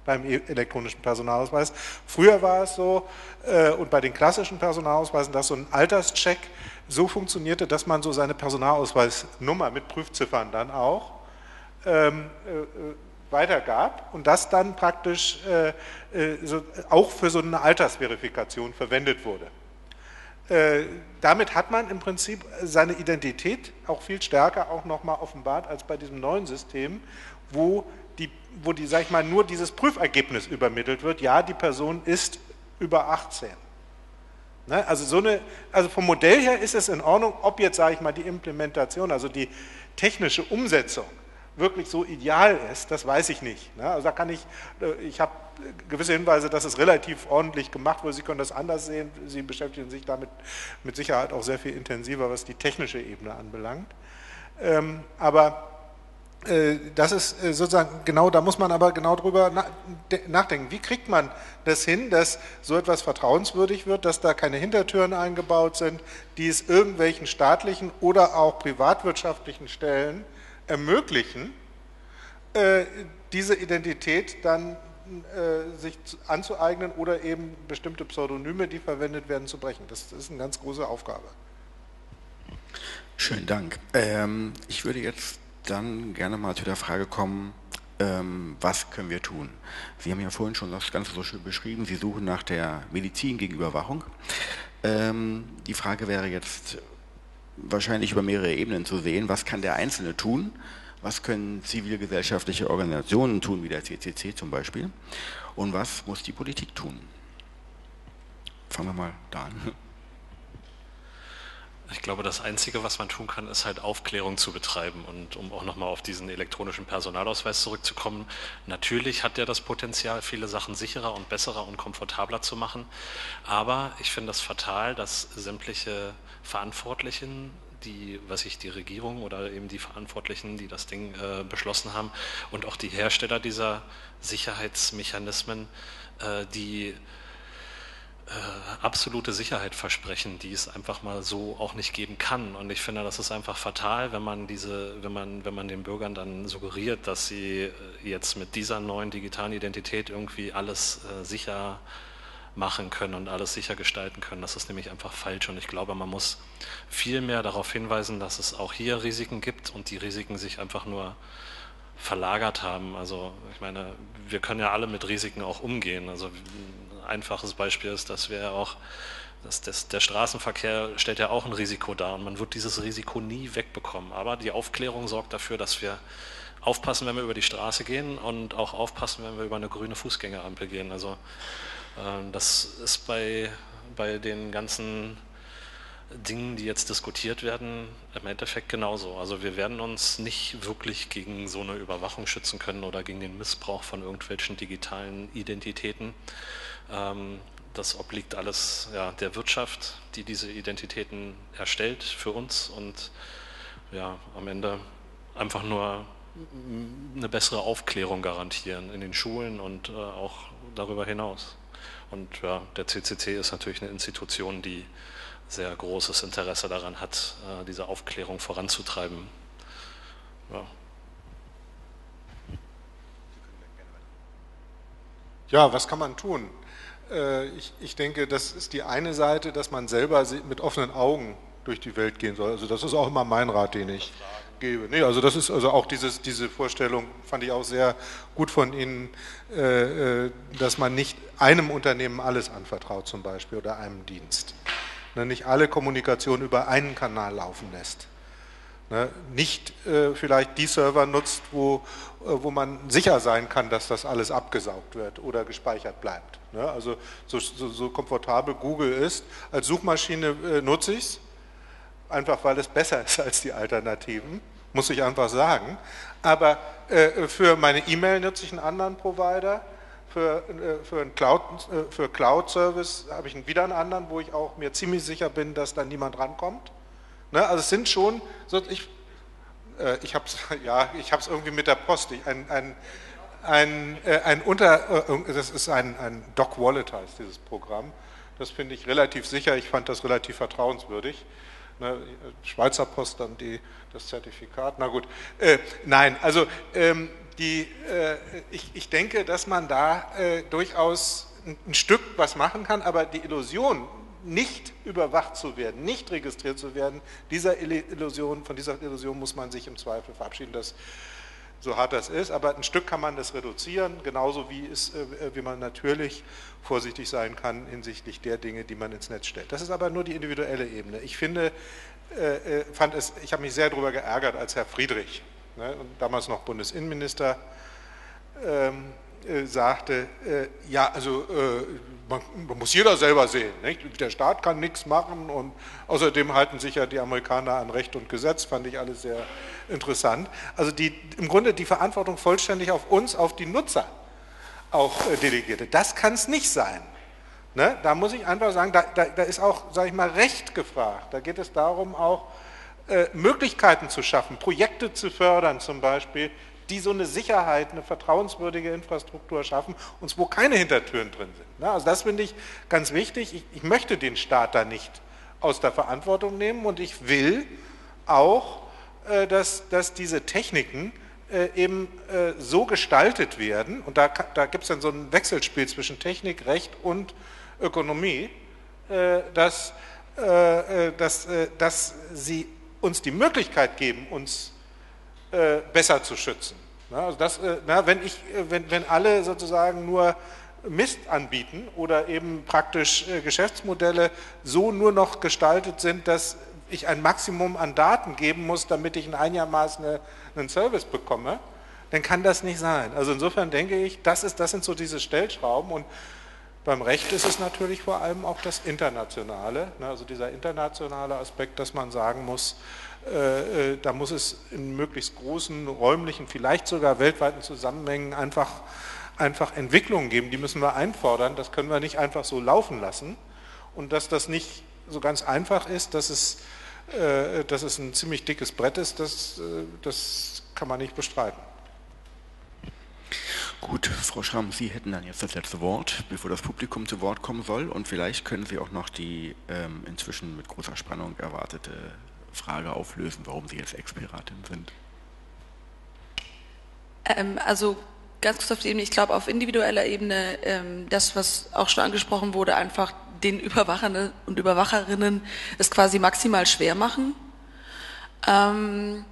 beim elektronischen Personalausweis. Früher war es so, äh, und bei den klassischen Personalausweisen, dass so ein Alterscheck so funktionierte, dass man so seine Personalausweisnummer mit Prüfziffern dann auch ähm, äh, weitergab und das dann praktisch äh, äh, so, auch für so eine Altersverifikation verwendet wurde. Äh, damit hat man im Prinzip seine Identität auch viel stärker auch nochmal offenbart als bei diesem neuen System, wo die, wo die, sag ich mal, nur dieses Prüfergebnis übermittelt wird, ja, die Person ist über achtzehn. Ne? Also, so eine, also vom Modell her ist es in Ordnung, ob jetzt, sage ich mal, die Implementation, also die technische Umsetzung wirklich so ideal ist, das weiß ich nicht. Ne? Also da kann ich, ich habe gewisse Hinweise, dass es relativ ordentlich gemacht wurde, Sie können das anders sehen, Sie beschäftigen sich damit mit Sicherheit auch sehr viel intensiver, was die technische Ebene anbelangt. Ähm, aber äh, das ist äh, sozusagen, genau, da muss man aber genau drüber na, nachdenken. Wie kriegt man das hin, dass so etwas vertrauenswürdig wird, dass da keine Hintertüren eingebaut sind, die es irgendwelchen staatlichen oder auch privatwirtschaftlichen Stellen ermöglichen, äh, diese Identität dann äh, sich anzueignen oder eben bestimmte Pseudonyme, die verwendet werden, zu brechen. Das, das ist eine ganz große Aufgabe. Schönen Dank. Ähm, ich würde jetzt dann gerne mal zu der Frage kommen, ähm, was können wir tun? Sie haben ja vorhin schon das Ganze so schön beschrieben, Sie suchen nach der Medizin gegen Überwachung. Ähm, die Frage wäre jetzt wahrscheinlich über mehrere Ebenen zu sehen, was kann der Einzelne tun, was können zivilgesellschaftliche Organisationen tun, wie der C C C zum Beispiel, und was muss die Politik tun? Fangen wir mal da an. Ich glaube, das Einzige, was man tun kann, ist halt Aufklärung zu betreiben. Und um auch nochmal auf diesen elektronischen Personalausweis zurückzukommen, natürlich hat der das Potenzial, viele Sachen sicherer und besserer und komfortabler zu machen. Aber ich finde es fatal, dass sämtliche Verantwortlichen, die, was ich die Regierung oder eben die Verantwortlichen, die das Ding äh, beschlossen haben, und auch die Hersteller dieser Sicherheitsmechanismen, äh, die Äh, absolute Sicherheit versprechen, die es einfach mal so auch nicht geben kann. Und ich finde, das ist einfach fatal, wenn man diese, wenn man, wenn man den Bürgern dann suggeriert, dass sie jetzt mit dieser neuen digitalen Identität irgendwie alles äh, sicher machen können und alles sicher gestalten können. Das ist nämlich einfach falsch. Und ich glaube, man muss viel mehr darauf hinweisen, dass es auch hier Risiken gibt und die Risiken sich einfach nur verlagert haben. Also ich meine, wir können ja alle mit Risiken auch umgehen. Also ein einfaches Beispiel ist, dass wir auch, dass das, der Straßenverkehr stellt ja auch ein Risiko dar und man wird dieses Risiko nie wegbekommen. Aber die Aufklärung sorgt dafür, dass wir aufpassen, wenn wir über die Straße gehen und auch aufpassen, wenn wir über eine grüne Fußgängerampel gehen. Also äh, das ist bei, bei den ganzen Dingen, die jetzt diskutiert werden, im Endeffekt genauso. Also wir werden uns nicht wirklich gegen so eine Überwachung schützen können oder gegen den Missbrauch von irgendwelchen digitalen Identitäten. Das obliegt alles ja, der Wirtschaft, die diese Identitäten erstellt für uns und ja, am Ende einfach nur eine bessere Aufklärung garantieren in den Schulen und äh, auch darüber hinaus. Und ja, der C C C ist natürlich eine Institution, die sehr großes Interesse daran hat, äh, diese Aufklärung voranzutreiben. Ja. Ja, was kann man tun? Ich, ich denke, das ist die eine Seite, dass man selber mit offenen Augen durch die Welt gehen soll. Also das ist auch immer mein Rat, den ich gebe. Nee, also das ist also auch dieses, diese Vorstellung, fand ich auch sehr gut von Ihnen, dass man nicht einem Unternehmen alles anvertraut zum Beispiel oder einem Dienst. Nicht alle Kommunikation über einen Kanal laufen lässt. Nicht äh, vielleicht die Server nutzt, wo, äh, wo man sicher sein kann, dass das alles abgesaugt wird oder gespeichert bleibt. Ne? Also so, so, so komfortabel Google ist, als Suchmaschine äh, nutze ich es, einfach weil es besser ist als die Alternativen, muss ich einfach sagen. Aber äh, für meine E-Mail nutze ich einen anderen Provider, für, äh, für einen Cloud, äh, für Cloud-Service habe ich wieder einen anderen, wo ich auch mir ziemlich sicher bin, dass da niemand rankommt. Ne, also es sind schon, so, ich, äh, ich habe es ja, ich habe es irgendwie mit der Post, ich, ein, ein, ein, äh, ein Unter, äh, das ist ein, ein Doc Wallet heißt dieses Programm, das finde ich relativ sicher, ich fand das relativ vertrauenswürdig. Ne, Schweizer Post dann die, das Zertifikat, na gut, äh, nein, also ähm, die, äh, ich, ich denke, dass man da äh, durchaus ein, ein Stück was machen kann, aber die Illusion, nicht überwacht zu werden, nicht registriert zu werden, dieser Illusion, von dieser Illusion muss man sich im Zweifel verabschieden, dass, so hart das ist, aber ein Stück kann man das reduzieren, genauso wie, es, wie man natürlich vorsichtig sein kann hinsichtlich der Dinge, die man ins Netz stellt. Das ist aber nur die individuelle Ebene. Ich finde, äh, fand es, ich habe mich sehr darüber geärgert, als Herr Friedrich, ne, damals noch Bundesinnenminister, ähm, äh, sagte, äh, ja, also äh, man, man muss jeder selber sehen, nicht? Der Staat kann nichts machen und außerdem halten sich ja die Amerikaner an Recht und Gesetz, fand ich alles sehr interessant. Also die, im Grunde die Verantwortung vollständig auf uns, auf die Nutzer auch äh, delegierte. Das kann es nicht sein. Ne? Da muss ich einfach sagen, da, da, da ist auch, sage ich mal, Recht gefragt. Da geht es darum, auch äh, Möglichkeiten zu schaffen, Projekte zu fördern zum Beispiel, die so eine Sicherheit, eine vertrauenswürdige Infrastruktur schaffen und wo keine Hintertüren drin sind. Ne? Also das finde ich ganz wichtig. Ich, ich möchte den Staat da nicht aus der Verantwortung nehmen und ich will auch, äh, dass, dass diese Techniken äh, eben äh, so gestaltet werden, und da, da gibt es dann so ein Wechselspiel zwischen Technik, Recht und Ökonomie, äh, dass, äh, dass, äh, dass sie uns die Möglichkeit geben, uns äh, besser zu schützen. Na, also das, äh, na, wenn, ich, wenn, wenn alle sozusagen nur Mist anbieten oder eben praktisch äh, Geschäftsmodelle so nur noch gestaltet sind, dass ich ein Maximum an Daten geben muss, damit ich in einigermaßen eine, einen Service bekomme, dann kann das nicht sein. Also insofern denke ich, das, ist, das sind so diese Stellschrauben, und beim Recht ist es natürlich vor allem auch das Internationale, ne, also dieser internationale Aspekt, dass man sagen muss, äh, äh, da muss es in möglichst großen räumlichen, vielleicht sogar weltweiten Zusammenhängen einfach, einfach Entwicklungen geben, die müssen wir einfordern, das können wir nicht einfach so laufen lassen, und dass das nicht so ganz einfach ist, dass es, äh, dass es ein ziemlich dickes Brett ist, das, äh, das kann man nicht bestreiten. Gut, Frau Schramm, Sie hätten dann jetzt das letzte Wort, bevor das Publikum zu Wort kommen soll, und vielleicht können Sie auch noch die ähm, inzwischen mit großer Spannung erwartete Frage auflösen, warum Sie jetzt Ex-Piratin sind. Ähm, also ganz kurz auf die Ebene, ich glaube auf individueller Ebene, ähm, das, was auch schon angesprochen wurde, einfach den Überwachern und Überwacherinnen es quasi maximal schwer machen. Ähm,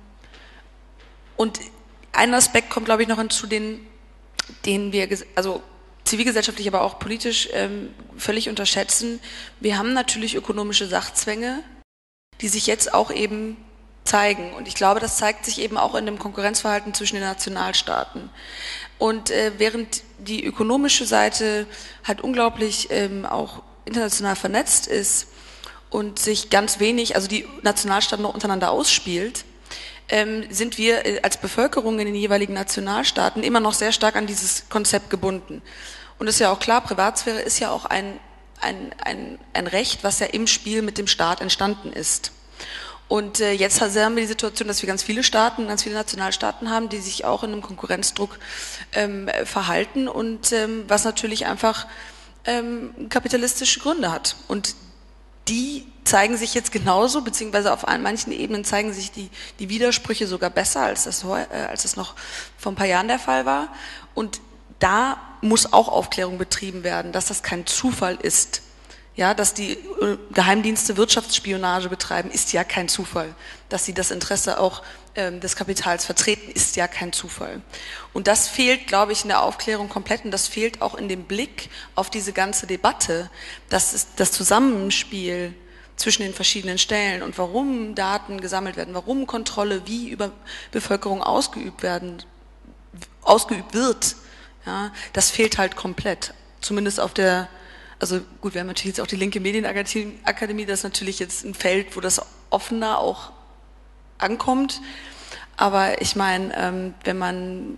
und ein Aspekt kommt, glaube ich, noch hinzu, den, den wir, also zivilgesellschaftlich, aber auch politisch ähm, völlig unterschätzen. Wir haben natürlich ökonomische Sachzwänge, die sich jetzt auch eben zeigen. Und ich glaube, das zeigt sich eben auch in dem Konkurrenzverhalten zwischen den Nationalstaaten. Und äh, während die ökonomische Seite halt unglaublich ähm, auch international vernetzt ist und sich ganz wenig, also die Nationalstaaten noch untereinander ausspielt, ähm, sind wir als Bevölkerung in den jeweiligen Nationalstaaten immer noch sehr stark an dieses Konzept gebunden. Und es ist ja auch klar, Privatsphäre ist ja auch ein, ein, ein, ein Recht, was ja im Spiel mit dem Staat entstanden ist. Und äh, jetzt haben wir die Situation, dass wir ganz viele Staaten, ganz viele Nationalstaaten haben, die sich auch in einem Konkurrenzdruck ähm, verhalten, und ähm, was natürlich einfach ähm, kapitalistische Gründe hat. Und die zeigen sich jetzt genauso, beziehungsweise auf manchen Ebenen zeigen sich die, die Widersprüche sogar besser, als das, äh, als das noch vor ein paar Jahren der Fall war. Und da muss auch Aufklärung betrieben werden, dass das kein Zufall ist. Ja, dass die äh, Geheimdienste Wirtschaftsspionage betreiben, ist ja kein Zufall. Dass sie das Interesse auch ähm, des Kapitals vertreten, ist ja kein Zufall. Und das fehlt, glaube ich, in der Aufklärung komplett, und das fehlt auch in dem Blick auf diese ganze Debatte, dass es das Zusammenspiel zwischen den verschiedenen Stellen und warum Daten gesammelt werden, warum Kontrolle wie über Bevölkerung ausgeübt werden, ausgeübt wird, ja, das fehlt halt komplett. Zumindest auf der, also gut, wir haben natürlich jetzt auch die linke Medienakademie, das ist natürlich jetzt ein Feld, wo das offener auch ankommt. Aber ich meine, ähm, wenn man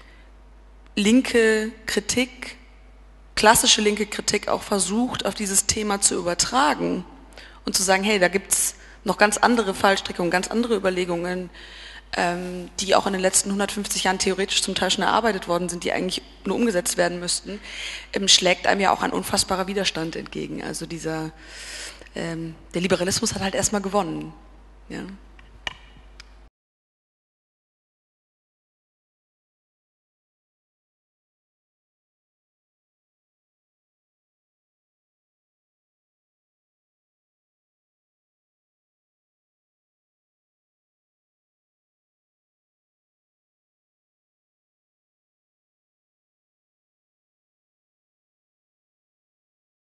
linke Kritik, klassische linke Kritik auch versucht, auf dieses Thema zu übertragen und zu sagen, hey, da gibt's noch ganz andere Fallstrickungen, ganz andere Überlegungen, ähm, die auch in den letzten hundertfünfzig Jahren theoretisch zum Teil schon erarbeitet worden sind, die eigentlich nur umgesetzt werden müssten, ähm, schlägt einem ja auch ein unfassbarer Widerstand entgegen. Also dieser, ähm, der Liberalismus hat halt erstmal gewonnen. Ja.